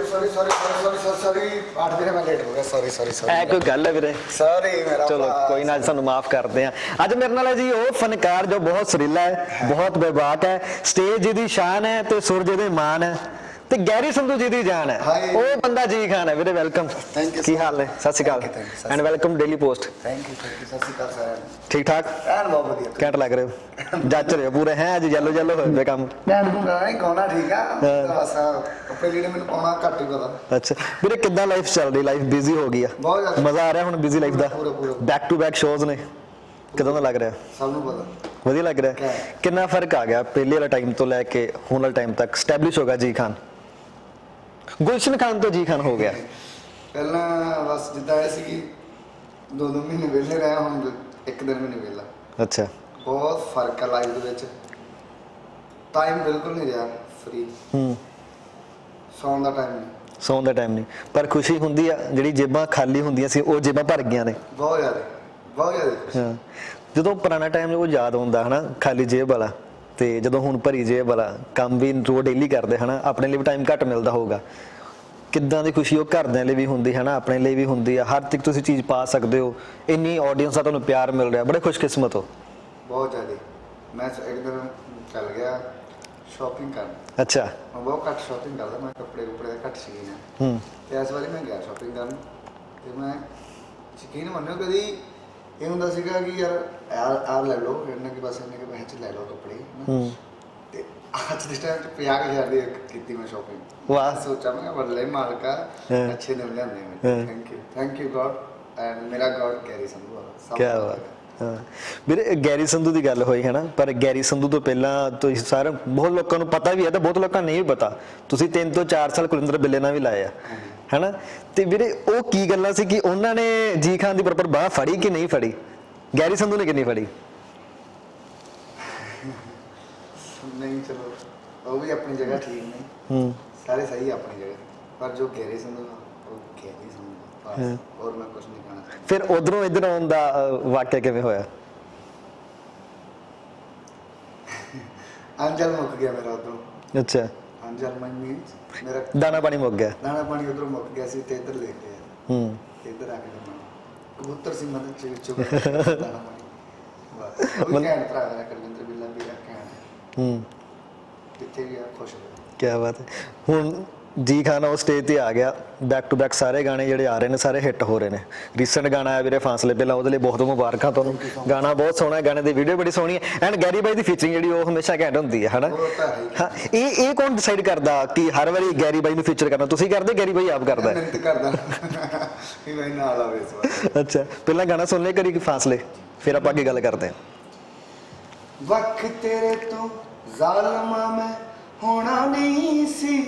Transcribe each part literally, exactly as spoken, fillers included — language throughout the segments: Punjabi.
Sorry sorry sorry sorry sorry आठ दिन मैं लेट हो गया सॉरी सॉरी सॉरी ਐ ਕੋਈ ਗੱਲ ਹੈ ਵੀਰੇ सॉरी मेरा ਚਲੋ ਕੋਈ ਨਾ, ਅੱਜ ਸਾਨੂੰ ਮਾਫ ਕਰਦੇ ਆ। ਅੱਜ ਮੇਰੇ ਨਾਲ ਹੈ ਜੀ ਉਹ ਫਨਕਾਰ ਜੋ ਬਹੁਤ ਸੁਰੀਲਾ ਹੈ, ਬਹੁਤ ਬੇਬਾਕ ਹੈ, ਸਟੇਜ ਜਿਹਦੀ ਸ਼ਾਨ ਹੈ ਤੇ ਸੁਰ ਜਿਹਦੇ ਮਾਨ ਹੈ ਤੇ ਗੈਰੀ ਸੰਧੂ ਜੀ ਦੀ ਜਾਨ ਹੈ, ਉਹ ਬੰਦਾ ਜੀ ਖਾਨ ਹੈ ਵੀਰੇ। ਵੈਲਕਮ, ਕੀ ਹਾਲ ਹੈ? ਸਤਿ ਸ਼੍ਰੀ ਅਕਾਲ and welcome daily post. Thank you thank you सत श्री अकाल साਰਿਆਂ ਠੀਕ ਠਾਕ ਐਨ ਬਹੁਤ ਵਧੀਆ ਘੈਂਟ ਲੱਗ ਰਹੇ ਹੋ, ਜੱਜ ਰਹੇ ਹੋ ਪੂਰੇ ਹੈ ਅੱਜ ਯੈਲੋ ਯੈਲੋ ਹੋਏ ਪਏ ਕੰਮ। ਮੈਂ ਨੂੰ ਗਾਣਾ ਹੀ ਗਾਉਣਾ ਠੀਕ ਆ ਬਸ ਕੱਪੜੇ ਜਿਹੜੇ ਮੈਨੂੰ ਪਾਉਣਾ ਘੱਟ ਹੀ ਪਤਾ। ਅੱਛਾ ਵੀਰੇ ਕਿੱਦਾਂ ਲਾਈਫ ਚੱਲ ਰਹੀ? ਲਾਈਫ ਬਿਜ਼ੀ ਹੋ ਗਈ ਆ? ਬਹੁਤ ਜ਼ਿਆਦਾ ਮਜ਼ਾ ਆ ਰਿਹਾ ਹੁਣ ਬਿਜ਼ੀ ਲਾਈਫ ਦਾ? ਬੈਕ ਟੂ ਬੈਕ ਸ਼ੋਜ਼ ਨੇ, ਕਿਦਾਂ ਦਾ ਲੱਗ ਰਿਹਾ? ਸਭ ਨੂੰ ਪਤਾ ਵਧੀਆ ਲੱਗ ਰਿਹਾ। ਕਿੰਨਾ ਫਰਕ ਆ ਗਿਆ ਪਹਿਲੇ ਵਾਲਾ ਟਾਈਮ ਤੋਂ ਲੈ ਕੇ ਹੁਣ ਵਾਲੇ ਟਾਈਮ ਤੱਕ? ਸਟੈਬਲਿਸ਼ ਹੋ ਗਿਆ ਜੀ ਖਾਨ, ਗੁਲਸ਼ਨ ਖਾਨ ਤੋਂ ਜੀ ਖਾਨ ਹੋ ਗਿਆ। ਪਹਿਲਾਂ ਬਸ ਜਿੱਦਾਂ ਇਹ ਸੀ ਕਿ ਦੋ ਦੋ ਮਹੀਨੇ ਵਿਹਲੇ ਰਹੇ, ਹੁਣ ਇੱਕ ਦਿਨ ਵੀ ਨਹੀਂ ਵਿਹਲਾ। ਅੱਛਾ ਬਹੁਤ ਫਰਕ ਹੈ ਲਾਈਫ ਦੇ ਵਿੱਚ, ਟਾਈਮ ਬਿਲਕੁਲ ਨਹੀਂ ਰਿਹਾ ਫ੍ਰੀ। ਹੂੰ ਸੌਣ ਦਾ ਟਾਈਮ ਨਹੀਂ, ਸੌਣ ਦਾ ਟਾਈਮ ਨਹੀਂ, ਪਰ ਖੁਸ਼ੀ ਹੁੰਦੀ ਆ ਜਿਹੜੀ ਜੇਬਾਂ ਖਾਲੀ ਹੁੰਦੀਆਂ ਸੀ ਉਹ ਜੇਬਾਂ ਭਰ ਗਈਆਂ ਨੇ। ਬਹੁਤ ਜ਼ਿਆਦਾ ਬਹੁਤ ਜ਼ਿਆਦਾ। ਹਾਂ ਜਦੋਂ ਪੁਰਾਣਾ ਟਾਈਮ ਉਹ ਯਾਦ ਆਉਂਦਾ ਹਨਾ, ਖਾਲੀ ਜੇਬ ਵਾਲਾ, ਤੇ ਜਦੋਂ ਹੁਣ ਭਰੀ ਜੇਬ ਵਾਲਾ, ਕੰਮ ਵੀ ਰੋ ਡੇਲੀ ਕਰਦੇ ਹਨਾ, ਆਪਣੇ ਲਈ ਵੀ ਟਾਈਮ ਘੱਟ ਮਿਲਦਾ ਹੋਊਗਾ, ਕਿੱਦਾਂ ਦੀ ਖੁਸ਼ੀ ਉਹ ਘਰਦਿਆਂ ਲਈ ਵੀ ਹੁੰਦੀ ਹੈ ਨਾ, ਆਪਣੇ ਲਈ ਵੀ ਹੁੰਦੀ ਆ। ਹਰ ਤੱਕ ਤੁਸੀਂ ਚੀਜ਼ ਪਾ ਸਕਦੇ ਹੋ, ਇੰਨੀ ਆਡੀਅנס ਦਾ ਤੁਹਾਨੂੰ ਪਿਆਰ ਮਿਲ ਰਿਹਾ, ਬੜੇ ਖੁਸ਼ਕਿਸਮਤ ਹੋ। ਬਹੁਤ ਜ਼ਿਆਦਾ। ਮੈਂ ਇੱਕ ਦਿਨ ਚੱਲ ਗਿਆ ਸ਼ਾਪਿੰਗ ਕਰਨ। ਅੱਛਾ ਮੈਂ ਬਹੁਤ ਘੱਟ ਸ਼ਾਪਿੰਗ ਕਰਦਾ, ਮੈਂ ਕੱਪੜੇ ਕੁਪੜੇ ਘੱਟ ਸੀਗੇ ਨਾ। ਹੂੰ ਤੇ ਇਸ ਵਾਰੀ ਮੈਂ ਗਿਆ ਸ਼ਾਪਿੰਗ ਕਰਨ ਤੇ ਮੈਂ ਯਕੀਨ ਮੰਨਿਓ ਕਦੀ ਇਹ ਹੁੰਦਾ ਸੀਗਾ ਕਿ ਯਾਰ ਯਾਰ ਆਹ ਲੈ ਲਓ, ਇਹਨਾਂ ਕੇ ਪਾਸ ਇਹਨਾਂ ਕੇ ਪੈਸੇ ਚ ਲੈ ਲਓ ਕੱਪੜੇ ਹੂੰ, ਤੇ ਅੱਜ ਦੇ ਟਾਈਮ ਚ ਪੰਜਾਹ ਹਜ਼ਾਰ ਦੀ ਕੀਤੀ ਮੈਂ ਸ਼ਾਪਿੰਗ। ਵਾਹ ਸੋਚਾ ਮੈਂ ਬੱਲੇ ਮਾਲਕਾ ਅੱਛੇ ਦਿਨ ਲਿਆਂਦੇ ਮੈਂ। Thank you thank you God and ਮੇਰਾ ਗॉड ਗੈਰੀ ਸੰਧੂ ਆ। ਕੀ ਬਾਤ। ਹਾਂ ਵੀਰੇ ਗੈਰੀ ਸੰਧੂ ਦੀ ਗੱਲ ਹੋਈ ਹੈ ਨਾ, ਪਰ ਗੈਰੀ ਸੰਧੂ ਤੋਂ ਪਹਿਲਾਂ ਤੁਸੀਂ ਸਾਰੇ ਬਹੁਤ ਲੋਕਾਂ ਨੂੰ ਪਤਾ ਵੀ ਹੈ ਤੇ ਬਹੁਤ ਲੋਕਾਂ ਨੂੰ ਨਹੀਂ ਵੀ ਪਤਾ, ਤੁਸੀਂ ਤਿੰਨ ਤੋਂ ਚਾਰ ਸਾਲ ਕੁਲਿੰਦਰ ਬਿੱਲੇ ਨਾਲ ਵੀ ਲਾਏ ਆ ਹੈਨਾ। ਤੇ ਵੀਰੇ ਉਹ ਕੀ ਗੱਲਾਂ ਸੀ ਕਿ ਉਹਨਾਂ ਨੇ ਜੀ ਖਾਨ ਦੀ ਪ੍ਰੋਪਰ ਬਾਹ ਫੜੀ ਕਿ ਨਹੀਂ ਫੜੀ? ਗੈਰੀ ਸੰਧੂ ਨੇ ਕਿੰਨੀ ਫੜੀ? ਨਹੀਂ ਚਲੋ ਉਹ ਵੀ ਆਪਣੀ ਜਗ੍ਹਾ ਠੀਕ ਨੇ, ਹੂੰ ਸਾਰੇ ਸਹੀ ਆਪਣੀ ਜਗ੍ਹਾ, ਪਰ ਜੋ ਗੈਰੀ ਸੰਧੂ ਉਹ ਗੈਰੀ ਸੰਧੂ ਬਸ, ਹੋਰ ਮੈਂ ਕੁਝ ਨਹੀਂ ਕਹਿਣਾ। ਫਿਰ ਉਧਰੋਂ ਇੱਧਰ ਆਉਣ ਦਾ ਵਾਕਿਆ ਕਿਵੇਂ ਹੋਇਆ? ਅੰਜਲ ਮੁੱਕ ਗਿਆ ਮੇਰਾ ਉਧਰੋਂ। ਅੱਛਾ ਅੰਜਲ ਮੀਨਸ ਮੇਰਾ ਦਾਣਾ ਪਾਣੀ ਮੁੱਕ ਗਿਆ, ਦਾਣਾ ਪਾਣੀ ਉਧਰੋਂ ਮੁੱਕ ਗਿਆ ਸੀ ਤੇ ਇੱਧਰ ਲੈ ਕੇ ਆਇਆ। ਹੂੰ ਇੱਧਰ ਆ ਕੇ ਜਮਾ ਕਬੂਤਰ ਸੀ ਮਤਲਬ ਚਿੜ ਚੁਗ ਦਾਣਾ ਪਾਣੀ ਬਸ। ਉਹ ਕਹਿਣ ਭਰਾ ਮੇਰਾ ਕੁਲਿੰਦਰ ਬਿੱਲਾ ਵੀ ਕਹਿਣ ਹੂੰ ਕਿੱਥੇ ਗਿਆ ਖੁਸ਼ ਹੋ। ਕੀ ਬਾਤ ਹੈ। ਹੁਣ ਜੀ ਖਾਨ ਉਹ ਸਟੇਜ ਤੇ ਆ ਗਿਆ, ਬੈਕ ਟੂ ਬੈਕ ਸਾਰੇ ਗਾਣੇ ਜਿਹੜੇ ਆ ਰਹੇ ਨੇ ਸਾਰੇ ਹਿੱਟ ਹੋ ਰਹੇ ਨੇ। ਰੀਸੈਂਟ ਗਾਣਾ ਆਇਆ ਵੀਰੇ ਫਾਸਲੇ, ਪਹਿਲਾਂ ਉਹਦੇ ਲਈ ਬਹੁਤ ਮੁਬਾਰਕਾਂ ਤੁਹਾਨੂੰ। ਗਾਣਾ ਬਹੁਤ ਸੋਹਣਾ ਹੈ, ਗਾਣੇ ਦੀ ਵੀਡੀਓ ਬੜੀ ਸੋਹਣੀ ਹੈ ਐਂਡ ਗੈਰੀ ਬਾਈ ਦੀ ਫੀਚਰਿੰਗ ਜਿਹੜੀ ਉਹ ਹਮੇਸ਼ਾ ਘੈਂਟ ਹੁੰਦੀ ਹੈ ਹਨਾ। ਹਾਂ ਇਹ ਇਹ ਕੌਣ ਡਿਸਾਈਡ ਕਰਦਾ ਕਿ ਹਰ ਵਾਰੀ ਗੈਰੀ ਬਾਈ ਨੂੰ ਫੀਚਰ ਕਰਨਾ? ਤੁਸੀਂ ਕਰਦੇ, ਗੈਰੀ ਬਾਈ ਆਪ ਕਰਦਾ? ਮਿਹਨਤ ਕਰਦਾ ਵੀ ਮੈਂ ਨਾਲ ਆਵੇ ਇਸ ਵਾਰ। ਅੱਛਾ ਪਹਿਲਾਂ ਗਾਣਾ ਸੁਣ ਲੈ ਕਰੀ ਫਾਸਲੇ, ਫਿਰ ਆਪਾਂ ਅੱਗੇ ਗੱਲ ਕਰਦੇ ਹਾਂ। ਵਕਤ ਤੇਰੇ ਤੋਂ ਜ਼ਾਲਮਾ ਮੈਂ ਹੋਣਾ ਨਹੀਂ ਸੀ,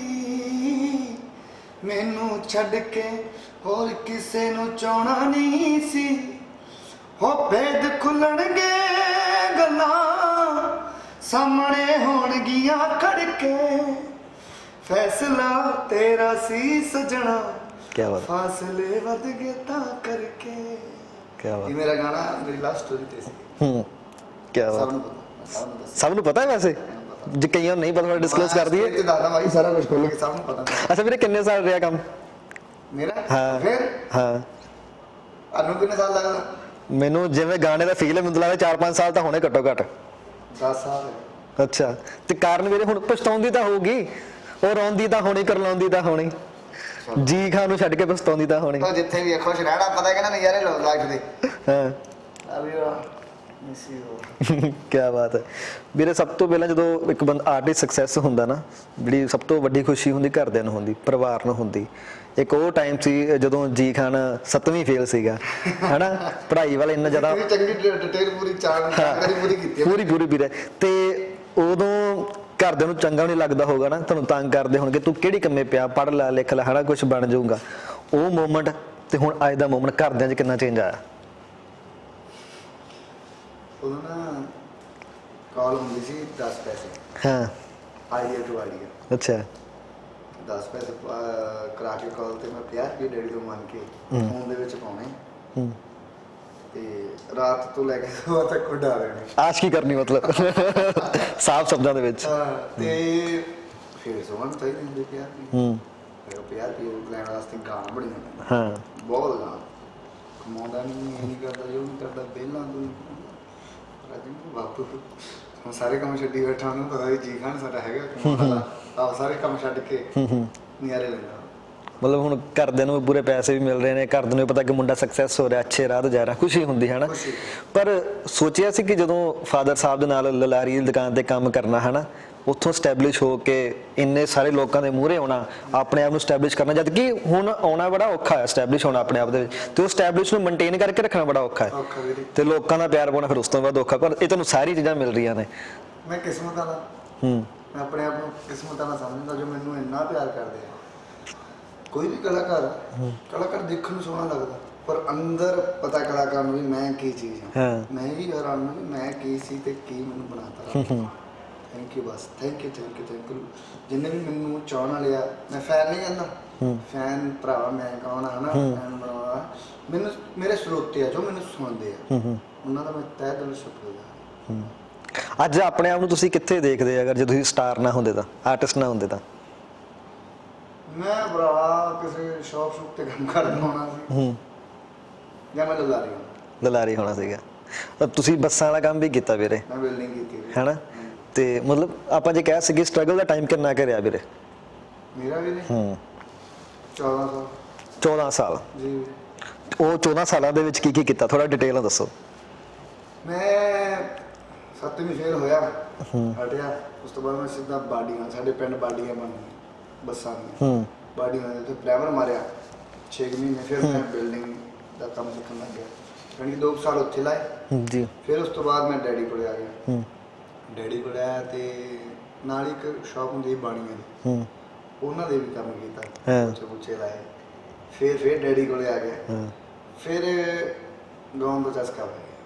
ਮੈਨੂੰ ਛੱਡ ਕੇ ਹੋਰ ਕਿਸੇ ਨੂੰ ਚਾਹਣਾ ਨਹੀਂ ਸੀ। ਹੋ ਭੇਦ ਖੁੱਲਣਗੇ ਗੱਲਾਂ ਸਾਹਮਣੇ ਹੋਣਗੀਆਂ ਖੜਕੇ, ਫੈਸਲਾ ਤੇਰਾ ਸੀ ਸਜਣਾ ਕੀ ਬਾਤ, ਫਾਸਲੇ ਵੱਧ ਗਏ ਤਾਂ ਕਰਕੇ। ਕੀ ਬਾਤ। ਇਹ ਮੇਰਾ ਗਾਣਾ ਮੇਰੀ ਲਵ ਸਟੋਰੀ ਤੇ ਸੀ। ਹੂੰ ਕੀ ਬਾਤ। ਸਭ ਨੂੰ ਪਤਾ, ਸਭ ਨੂੰ ਪਤਾ ਹੈ ਵੈਸੇ, ਜੇ ਕਈਆਂ ਨੂੰ ਨਹੀਂ ਪਤਾ ਡਿਸਕਲੋਜ਼ ਕਰ ਦਈਏ ਤੇ ਦਾਦਾ ਭਾਈ ਸਾਰਾ ਕੁਝ ਖੋਲ ਕੇ ਸਭ ਨੂੰ ਪਤਾ। ਅੱਛਾ ਵੀਰੇ ਕਿੰਨੇ ਸਾਲ ਰਿਹਾ ਕੰਮ ਮੇਰਾ? ਹਾਂ ਫਿਰ ਹਾਂ ਅਨੂ ਕਿੰਨੇ ਸਾਲ ਲੱਗਦਾ? ਮੈਨੂੰ ਜਿਵੇਂ ਗਾਣੇ ਦਾ ਫੀਲ ਹੈ, ਮੈਨੂੰ ਲੱਗਦਾ ਚਾਰ ਪੰਜ ਸਾਲ ਤਾਂ ਹੋਣੇ ਘੱਟੋ ਘੱਟ। ਦਸ ਸਾਲ। ਅੱਛਾ ਤੇ ਕਾਰਨ ਵੀਰੇ ਹੁਣ ਪਛਤਾਉਂਦੀ ਤਾਂ ਹੋਊਗੀ, ਉਹ ਰੋਂਦੀ ਤਾਂ ਹੋਣੀ, ਕਰਲਾਉਂਦੀ ਤਾਂ ਹੋਣੀ, ਜੀ ਖਾਨ ਨੂੰ ਛੱਡ ਕੇ ਪਛਤਾਉਂਦੀ ਤਾਂ ਹੋਣੀ। ਤਾਂ ਜਿੱਥੇ ਵੀ ਖੁਸ਼ ਰਹਿਣਾ, ਪਤਾ ਕਿ ਨਾ ਨਜ਼ਾਰੇ ਲੋ ਲਾਈਫ ਦੇ। ਹਾਂ ਅਭੀ ਮਿਸ ਯੂ। ਕੀ ਬਾਤ ਹੈ ਵੀਰੇ। ਸਭ ਤੋਂ ਪਹਿਲਾਂ ਜਦੋਂ ਇੱਕ ਬੰਦਾ ਆਰਟਿਸਟ ਸਕਸੈਸ ਹੁੰਦਾ ਨਾ, ਜਿਹੜੀ ਸਭ ਤੋਂ ਵੱਡੀ ਖੁਸ਼ੀ ਹੁੰਦੀ ਘਰਦਿਆਂ ਨੂੰ ਹੁੰਦੀ, ਪਰਿਵਾਰ ਨੂੰ ਹੁੰਦੀ। ਇੱਕ ਉਹ ਟਾਈਮ ਸੀ ਜਦੋਂ ਜੀ ਖਾਨ ਸੱਤਵੀਂ ਫੇਲ ਸੀਗਾ ਹਨਾ, ਪੜ੍ਹਾਈ ਵਾਲਾ ਇੰਨਾ ਜ਼ਿਆਦਾ ਚੰਗੀ ਡਿਟੇਲ ਪੂਰੀ ਜਾਣਕਾਰੀ ਪੂਰੀ ਕੀਤੀ ਪੂਰੀ ਪੂਰੀ ਵੀਰੇ। ਤੇ ਉਦੋਂ ਘਰਦਿਆਂ ਨੂੰ ਚੰਗਾ ਨਹੀਂ ਲੱਗਦਾ ਹੋਗਾ ਨਾ, ਤੁਹਾਨੂੰ ਤੰਗ ਕਰਦੇ ਹੋਣਗੇ, ਤੂੰ ਕਿਹੜੀ ਕੰਮੇ ਪਿਆ, ਪੜ੍ਹ ਲੈ ਲਿਖ ਲੈ ਹਨਾ, ਕੁਛ ਬਣ ਜਾਊਗਾ। ਉਹ ਮੂਮੈਂਟ ਤੇ ਹੁਣ ਅੱਜ ਦਾ ਮੂਮੈਂਟ ਘਰਦਿਆਂ 'ਚ ਕਿੰਨਾ ਚੇਂਜ ਆਇਆ? ਉਦੋਂ ਨਾ ਕਾਲ ਹੁੰਦੀ ਸੀ ਦਸ ਪੈਸੇ। ਹਾਂ ਆਈਡੀਆ ਟੂ ਆਈਡੀਆ। ਅੱਛਾ ਦਸ ਪੈਸੇ ਕਰਾ ਕੇ ਕਾਲ ਤੇ ਮੈਂ ਪੰਜਾਹ ਰੁਪਏ ਡੈਡੀ ਤੋਂ ਮੰਗ ਕੇ ਫੋਨ ਦੇ ਵਿੱਚ ਪਾਉਣੇ ਤੇ ਰਾਤ ਤੋਂ ਲੈ ਕੇ ਸਵੇਰ ਤੱਕ ਉਡਾ ਦੇਣੇ। ਆਸ਼ਕੀ ਕਰਨੀ ਮਤਲਬ ਸਾਫ਼ ਸ਼ਬਦਾਂ ਦੇ ਵਿੱਚ। ਤੇ ਫਿਰ ਸੋਹਣ ਚਾਹੀਦੇ ਹੁੰਦੇ ਪੰਜਾਹ ਰੁਪਏ। ਫਿਰ ਪੰਜਾਹ ਰੁਪਏ ਲੈਣ ਵਾਸਤੇ ਗਾਣਾ ਬੜੀਆਂ ਪੈਂਦੀਆਂ ਹਾਂ ਬਹੁਤ ਗਾਣਾ ਕਮਾਉਂਦਾ ਨਹੀਂ ਇਹ ਨਹੀਂ ਕਰਦਾ ਜੋ ਨਹੀਂ ਕਰਦਾ ਪਹਿਲਾਂ ਤੂੰ ਰਾਜੀ ਬਾਪੂ ਹੁਣ ਸਾਰੇ ਕੰਮ ਛੱਡੀ ਬੈਠਾ ਉਹਨੂੰ ਪਤਾ ਵੀ ਜੀ ਖਾਨ ਸਾਡਾ ਹੈਗਾ ਕਮਾਉਣ ਵਾਲਾ ਆਹ ਸਾਰੇ ਕੰਮ ਛੱਡ ਕੇ ਨਜ਼ਾਰੇ ਲੈਂਦਾ ਮਤਲਬ ਹੁਣ ਘਰਦਿਆਂ ਨੂੰ ਪੂਰੇ ਪੈਸੇ ਵੀ ਮਿਲ ਰਹੇ ਨੇ ਘਰਦਿਆਂ ਨੂੰ ਪਤਾ ਕਿ ਮੁੰਡਾ ਸਕਸੈਸ ਹੋ ਰਿਹਾ ਅੱਛੇ ਰਾਹ ਤੇ ਜਾ ਰਿਹਾ ਖੁਸ਼ੀ ਹੁੰਦੀ ਹੈ ਨਾ ਪਰ ਸੋਚਿਆ ਸੀ ਕਿ ਜਦੋਂ ਫਾਦਰ ਸਾਹਿਬ ਦੇ ਨਾਲ ਲਲਾਰੀ ਦੀ ਦੁਕਾਨ ਤੇ ਕੰਮ ਕਰਨਾ ਹੈ ਨਾ ਉੱਥੋਂ ਸਟੈਬਲਿਸ਼ ਹੋ ਕੇ ਇੰਨੇ ਸਾਰੇ ਲੋਕਾਂ ਦੇ ਮੂਹਰੇ ਆਉਣਾ ਆਪਣੇ ਆਪ ਨੂੰ ਸਟੈਬਲਿਸ਼ ਕਰਨਾ ਜਦ ਕਿ ਹੁਣ ਆਉਣਾ ਬੜਾ ਔਖਾ ਹੈ ਸਟੈਬਲਿਸ਼ ਹੋਣਾ ਆਪਣੇ ਆਪ ਦੇ ਵਿੱਚ ਤੇ ਉਹ ਸਟੈਬਲਿਸ਼ ਨੂੰ ਮੇਨਟੇਨ ਕਰਕੇ ਰੱਖਣਾ ਬੜਾ ਔਖਾ ਹੈ ਤੇ ਲੋਕਾਂ ਦਾ ਪਿਆਰ ਪਾਉਣਾ ਫਿਰ ਉਸ ਤੋਂ ਬਾਅਦ ਔਖਾ ਪਰ ਇਹ ਤੁਹਾਨੂੰ ਸਾਰੀ ਚੀਜ਼ਾਂ ਮਿਲ ਰਹੀਆਂ ਨੇ ਮੈਂ ਕਿਸਮਤ ਵਾਲਾ ਹੂੰ ਮੈਂ ਆਪਣੇ ਆਪ ਨੂੰ ਕਿਸਮਤ ਵਾਲਾ ਸਮਝਦਾ ਜੋ ਮੈਨੂੰ ਇੰਨਾ ਪਿਆਰ ਕਰਦੇ ਆ ਕੋਈ ਵੀ ਕਲਾਕਾਰ ਕਲਾਕਾਰ ਦੇਖਣ ਨੂੰ ਸੋਹਣਾ ਲੱਗਦਾ ਪਰ ਅੰਦਰ ਪਤਾ ਕਲਾਕਾਰ ਨੂੰ ਵੀ ਮੈਂ ਕੀ ਚੀਜ਼ ਹਾਂ ਮੈਂ ਵੀ ਹੈਰਾਨ ਹਾਂ ਵੀ ਮੈਂ ਕੀ ਸੀ ਤੇ ਕੀ ਮੈਨੂੰ ਬਣਾਤਾ ਥੈਂਕ ਯੂ ਬਸ thank you thank you thank you ਜਿੰਨੇ ਵੀ ਮੈਨੂੰ ਚਾਹਣ ਵਾਲੇ ਆ ਮੈਂ ਫੈਨ ਨਹੀਂ ਕਹਿੰਦਾ ਫੈਨ ਭਰਾ ਮੈਂ ਕੌਣ ਆ ਹਨਾ ਫੈਨ ਬਣਾਉਣਾ ਮੈਨੂੰ ਮੇਰੇ ਸਰੋਤੇ ਆ ਜੋ ਮੈਨੂੰ ਸੁਣਦੇ ਆ ਉਹਨਾਂ ਦਾ ਮੈਂ ਤਹਿ ਦਿਲੋਂ ਸ਼ੁਕਰਗੁਜ਼ਾਰ ਅੱਜ ਆਪਣੇ ਆਪ ਨੂੰ ਤੁਸੀਂ ਕਿੱਥੇ ਦੇਖਦੇ ਅਗਰ ਜੇ ਤੁਸੀਂ ਸਟਾਰ ਨਾ ਹੁੰਦੇ ਤਾਂ ਆਰਟਿਸਟ ਨਾ ਹੁੰਦੇ ਤਾਂ ਮੈਂ ਭਰਾ ਕਿਸੇ ਸ਼ੌਪ ਸ਼ੂਪ ਤੇ ਕੰਮ ਕਰਦਾ ਹੋਣਾ ਸੀ ਜਾਂ ਮੈਂ ਲਲਾਰੀ ਹੋਣਾ ਲਲਾਰੀ ਹੋਣਾ ਸੀਗਾ ਤੁਸੀਂ ਬੱਸਾਂ ਵਾਲਾ ਕੰਮ ਵੀ ਕੀਤਾ ਵੀਰੇ ਮੈਂ ਬਿਲਡਿੰਗ ਕੀਤੀ ਹੈਨਾ ਤੇ ਮਤਲਬ ਆਪਾਂ ਜੇ ਕਹਿ ਸਕੀਏ ਸਟਰਗਲ ਦਾ ਟਾਈਮ ਕਿੰਨਾ ਕੁ ਰਿਹਾ ਵੀਰੇ ਮੇਰਾ ਵੀ ਨੇ ਹੂੰ ਚੌਦਾਂ ਸਾਲ ਚੌਦਾਂ ਸਾਲ ਜੀ ਉਹ ਚੌਦਾਂ ਸਾਲਾਂ ਦੇ ਵਿੱਚ ਕੀ ਕੀ ਕੀਤਾ ਥੋੜਾ ਡਿਟੇਲ ਨਾਲ ਦੱਸੋ ਮੈਂ ਸੱਤਵੀਂ ਫੇਲ ਹੋਇਆ ਹਟਿਆ ਉਸ ਤੋਂ ਬਾਅਦ ਮੈਂ ਸਿੱਧਾ ਬਾਡੀਆਂ ਸਾਡੇ ਪਿੰਡ ਬਾਡੀਆਂ ਬਣ ਗਈਆਂ ਬੱਸਾਂ ਦੀਆਂ ਬਾਡੀਆਂ ਦੇ ਉੱਤੇ ਪ੍ਰਾਈਮਰ ਮਾਰਿਆ ਛੇ ਮਹੀਨੇ ਫਿਰ ਮੈਂ ਬਿਲਡਿੰਗ ਦਾ ਕੰਮ ਸਿੱਖਣ ਲੱਗ ਗਿਆ ਯਾਨੀ ਦੋ ਸਾਲ ਉੱਥੇ ਲਾਏ ਜੀ ਫਿਰ ਉਸ ਤੋਂ ਬਾਅਦ ਮੈਂ ਡੈਡੀ ਕੋਲ ਆ ਗਿਆ ਡੈਡੀ ਕੋਲ ਆਇਆ ਤੇ ਨਾਲ ਇੱਕ ਸ਼ਾਪ ਹੁੰਦੀ ਬਾਣੀਆਂ ਦੀ ਉਹਨਾਂ ਦੇ ਵੀ ਕੰਮ ਕੀਤਾ ਉੱਚੇ ਉੱਚੇ ਲਾਏ ਫਿਰ ਫਿਰ ਡੈਡੀ ਕੋਲ ਆ ਗਿਆ ਫਿਰ ਗਾਉਣ ਦਾ ਚਸਕਾ ਪੈ ਗਿਆ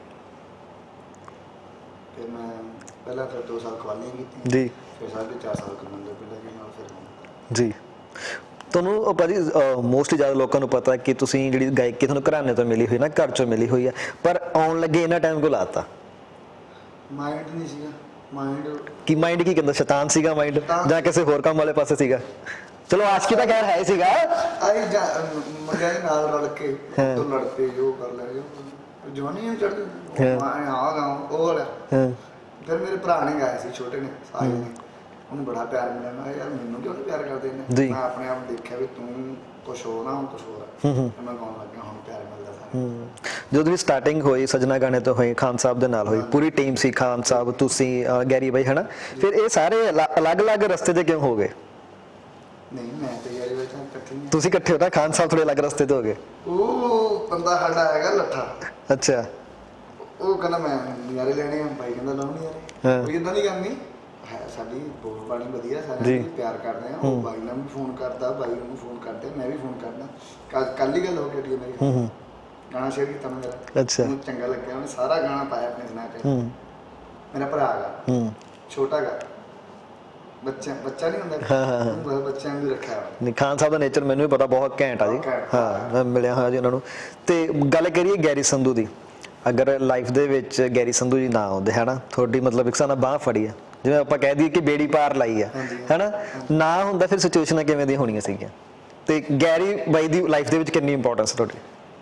ਫਿਰ ਮੈਂ ਪਹਿਲਾਂ ਫਿਰ ਦੋ ਸਾਲ ਕਵਾਲੀਆਂ ਕੀਤੀਆਂ ਜੀ ਫਿਰ ਸਾਢੇ ਚਾਰ ਸਾਲ ਕਮਾਂਦੇ ਪਹਿਲਾਂ ਜੀ ਨਾਲ ਫਿਰ ਜੀ ਤੁਹਾਨੂੰ ਉਹ ਭਾਜੀ ਮੋਸਟਲੀ ਜ਼ਿਆਦਾ ਲੋਕਾਂ ਨੂੰ ਪਤਾ ਕਿ ਤੁਸੀਂ ਜਿਹੜੀ ਗਾਇਕੀ ਤੁਹਾਨੂੰ ਘਰਾਣੇ ਤੋਂ ਮਿਲੀ ਹੋਈ ਨਾ ਘਰ ਚੋਂ ਮਿਲੀ ਹੋਈ ਹੈ ਪਰ ਆਉਣ ਲੱਗੇ ਇਹਨਾਂ ਟਾਈਮ ਕੋ ਲਾਤਾ ਮਾਈਂਡ ਨਹੀਂ ਸੀਗਾ ਮਾਈਂਡ ਕੀ ਮਾਈਂਡ ਕੀ ਕਹਿੰਦਾ ਸ਼ੈਤਾਨ ਸੀਗਾ ਮਾਈਂਡ ਜਾਂ ਕਿਸੇ ਹੋਰ ਕੰਮ ਵਾਲੇ ਪਾਸੇ ਸੀਗਾ ਚਲੋ ਆਸ਼ਕੀ ਤਾਂ ਖੈਰ ਹੈ ਸੀਗਾ ਆਈ ਮਗਾਈ ਨਾਲ ਰਲ ਕੇ ਤੋਂ ਲੜ ਪਏ ਜੋ ਕਰ ਲੈ ਜੋ ਜਵਾਨੀ ਨੂੰ ਚੜ੍ਹਦੀ ਆ ਗਾਉਂ ਉਹ ਵਾਲਾ ਫਿਰ ਮੇਰੇ ਭਰਾ ਨੇ ਗਾਇਆ ਸੀ ਛੋਟੇ ਨੇ ਸਾਹਿਲ ਨੇ ਉਹਨੂੰ ਬੜਾ ਪਿਆਰ ਮਿਲਿਆ ਮੈਂ ਯਾਰ ਮੈਨੂੰ ਕਿਉਂ ਨਹੀਂ ਪਿਆਰ ਕਰਦੇ ਨੇ ਮੈਂ ਆਪਣੇ ਆਪ ਦੇਖਿਆ ਵੀ ਤੂੰ ਕੁਛ ਹੋ ਨਾ ਹੁਣ ਕੁਛ ਹੋਰ ਮੈਂ ਗਾਉਣ ਲੱਗਿਆ ਹੁਣ ਪਿਆਰ ਮਿਲਦਾ ਸਾਰਾ ਜਦੋਂ ਵੀ ਸਟਾਰਟਿੰਗ ਹੋਈ ਸਜਣਾ ਗਾਣੇ ਤੋਂ ਹੋਈ ਖਾਨ ਸਾਹਿਬ ਦੇ ਨਾਲ ਹੋਈ ਪੂਰੀ ਟੀਮ ਸੀ ਖਾਨ ਸਾਹਿਬ ਤੁਸੀਂ ਗੈਰੀ ਬਾਈ ਹਨਾ ਫਿਰ ਇਹ ਸਾਰੇ ਅਲੱਗ-ਅਲੱਗ ਰਸਤੇ ਤੇ ਕਿਉਂ ਹੋ ਗਏ ਨਹੀਂ ਮੈਂ ਤੇ ਗੈਰੀ ਬਾਈ ਇਕੱਠੇ ਨਹੀਂ ਤੁਸੀਂ ਇਕੱਠੇ ਹੋ ਤਾਂ ਖਾਨ ਸਾਹਿਬ ਥੋੜੇ ਅਲੱਗ ਰਸਤੇ ਤੇ ਹੋ ਗਏ ਉਹ ਬੰਦਾ ਸਾਡਾ ਹੈਗਾ ਲੱਠਾ ਅੱਛਾ ਉਹ ਕਹਿੰਦਾ ਮੈਂ ਨਿਆਰੇ ਲੈਣੇ ਆ ਬਾਈ ਕਹਿੰਦਾ ਲਾਉ ਨਿਆਰੇ ਕੋਈ ਇਦਾਂ ਦੀ ਗੱਲ ਨਹੀਂ ਹੈ ਸਾਡੀ ਬੋਲ ਬਾਣੀ ਵਧੀਆ ਸਾਰੇ ਪਿਆਰ ਕਰਦੇ ਆ ਉਹ ਬਾਈ ਨਾਲ ਵੀ ਫੋਨ ਕਰਦਾ ਬਾਈ ਨੂੰ ਫੋਨ ਕਰਦੇ ਮੈਂ ਵੀ ਫੋਨ ਕਰਦਾ ਕੱਲ ਹੀ ਗੱਲ ਹੋ ਗਈ ਮੇਰੀ ਗਾਣਾ ਸ਼ੇਅਰ ਕੀਤਾ ਮੇਰਾ ਅੱਛਾ ਮੈਨੂੰ ਚੰਗਾ ਲੱਗਿਆ ਉਹਨੇ ਸਾਰਾ ਗਾਣਾ ਪਾਇਆ ਆਪਣੇ ਸਨੈਪ ਤੇ ਮੇਰਾ ਭਰਾ ਹੈਗਾ ਛੋਟਾ ਹੈਗਾ ਬੱਚਾ ਬੱਚਾ ਨਹੀਂ ਹੁੰਦਾ ਹਾਂ ਬੱਚਿਆਂ ਨੂੰ ਰੱਖਿਆ ਨਹੀਂ ਖਾਨ ਸਾਹਿਬ ਦਾ ਨੇਚਰ ਮੈਨੂੰ ਵੀ ਪਤਾ ਬਹੁਤ ਘੈਂਟ ਆ ਜੀ ਹਾਂ ਮੈਂ ਮਿਲਿਆ ਹਾਂ ਜੀ ਉਹਨਾਂ ਨੂੰ ਤੇ ਗੱਲ ਕਰੀਏ ਗੈਰੀ ਸੰਧੂ ਦੀ ਅਗਰ ਲਾਈਫ ਦੇ ਵਿੱਚ ਗੈਰੀ ਸੰਧੂ ਜੀ ਨਾ ਆਉਂਦੇ ਹੈ ਨਾ ਤੁਹਾਡੀ ਮਤਲਬ ਇੱਕ ਸਾਨਾ ਬਾਂਹ ਫੜੀ ਆ ਜਿਵੇਂ ਆਪਾਂ ਕਹਿ ਦਈਏ ਕਿ ਬੇੜੀ ਪਾਰ ਲਾਈ ਆ ਹੈ ਨਾ ਨਾ ਹੁੰਦਾ ਫਿਰ ਸਿਚੁਏਸ਼ਨਾਂ ਕਿਵੇਂ ਦੀਆਂ ਹੋਣੀਆਂ ਸੀਗੀਆਂ ਤੇ ਗੈਰੀ ਬਾਈ ਦੀ ਲਾਈਫ ਦੇ ਵਿੱਚ ਕਿੰਨੀ ਇੰਪੋਰਟੈਂਸ ਤੁਹਾਡੀ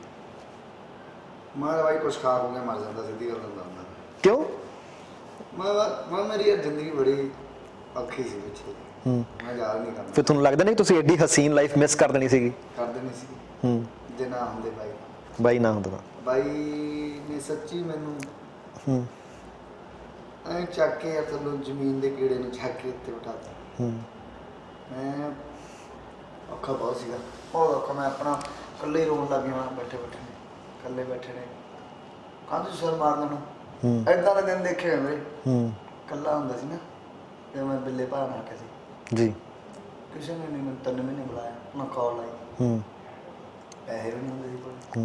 ਮਾਰਾ ਬਾਈ ਕੁਛ ਖਾ ਹੋ ਗਿਆ ਮਰ ਜਾਂਦਾ ਸਿੱਧੀ ਗੱਲ ਹੁੰਦਾ ਕਿਉਂ ਮੈਂ ਮੈਂ ਮੇਰੀ ਜ਼ਿੰਦਗੀ ਬੜੀ ਔਖੀ ਸੀ ਪਿੱਛੇ ਮੈਂ ਯਾਦ ਨਹੀਂ ਕਰਦਾ ਫਿਰ ਤੁਹਾਨੂੰ ਲੱਗਦਾ ਨਹੀਂ ਤੁਸੀਂ ਐਡੀ ਹਸੀਨ ਲਾਈਫ ਮਿਸ ਕਰ ਦੇਣੀ ਸੀਗੀ ਕਰ ਦੇਣੀ ਸੀ ਹੂੰ ਜੇ ਨਾ ਹੁੰਦੇ ਬਾਈ ਬਾਈ ਨਾ ਹੁੰਦਾ ਬਾਈ ਨੇ ਸੱਚੀ ਮੈਨੂੰ ਹੂੰ ਐ ਚੱਕ ਕੇ ਅਸਲੋਂ ਜ਼ਮੀਨ ਦੇ ਕੀੜੇ ਨੂੰ ਚੱਕ ਕੇ ਇੱਥੇ ਬਿਠਾਤਾ ਹੂੰ ਮੈਂ ਔਖਾ ਬਹੁਤ ਸੀਗਾ ਬਹੁਤ ਔਖਾ ਮੈਂ ਆਪਣਾ ਇਕੱਲੇ ਰੋਣ ਲੱਗ ਗਿਆ ਬੈਠੇ ਬੈਠੇ ਨੇ ਇਕੱਲੇ ਬੈਠੇ ਨੇ ਕੰਧ ਸਿਰ ਮਾਰ ਦੇਣਾ ਏਦਾਂ ਦੇ ਦਿਨ ਦੇਖੇ ਮੇਰੇ ਹੂੰ ਇਕੱਲਾ ਹੁੰਦਾ ਸੀ ਨਾ ਤੇ ਮੈਂ ਬਿੱਲੇ ਭਾਅ ਨਾਲ ਆਖਿਆ ਸੀ ਜੀ ਕਿਸੇ ਨੇ ਨਹੀਂ ਮੈਨੂੰ ਤਿੰਨ ਮਹੀਨੇ ਬੁਲਾਇਆ ਮੈਂ ਕਾਲ ਲਾਈ ਹੂੰ ਪੈਸੇ ਵੀ ਨਹੀਂ ਹੁੰਦੇ ਸੀ ਕੋਲ ਹੂੰ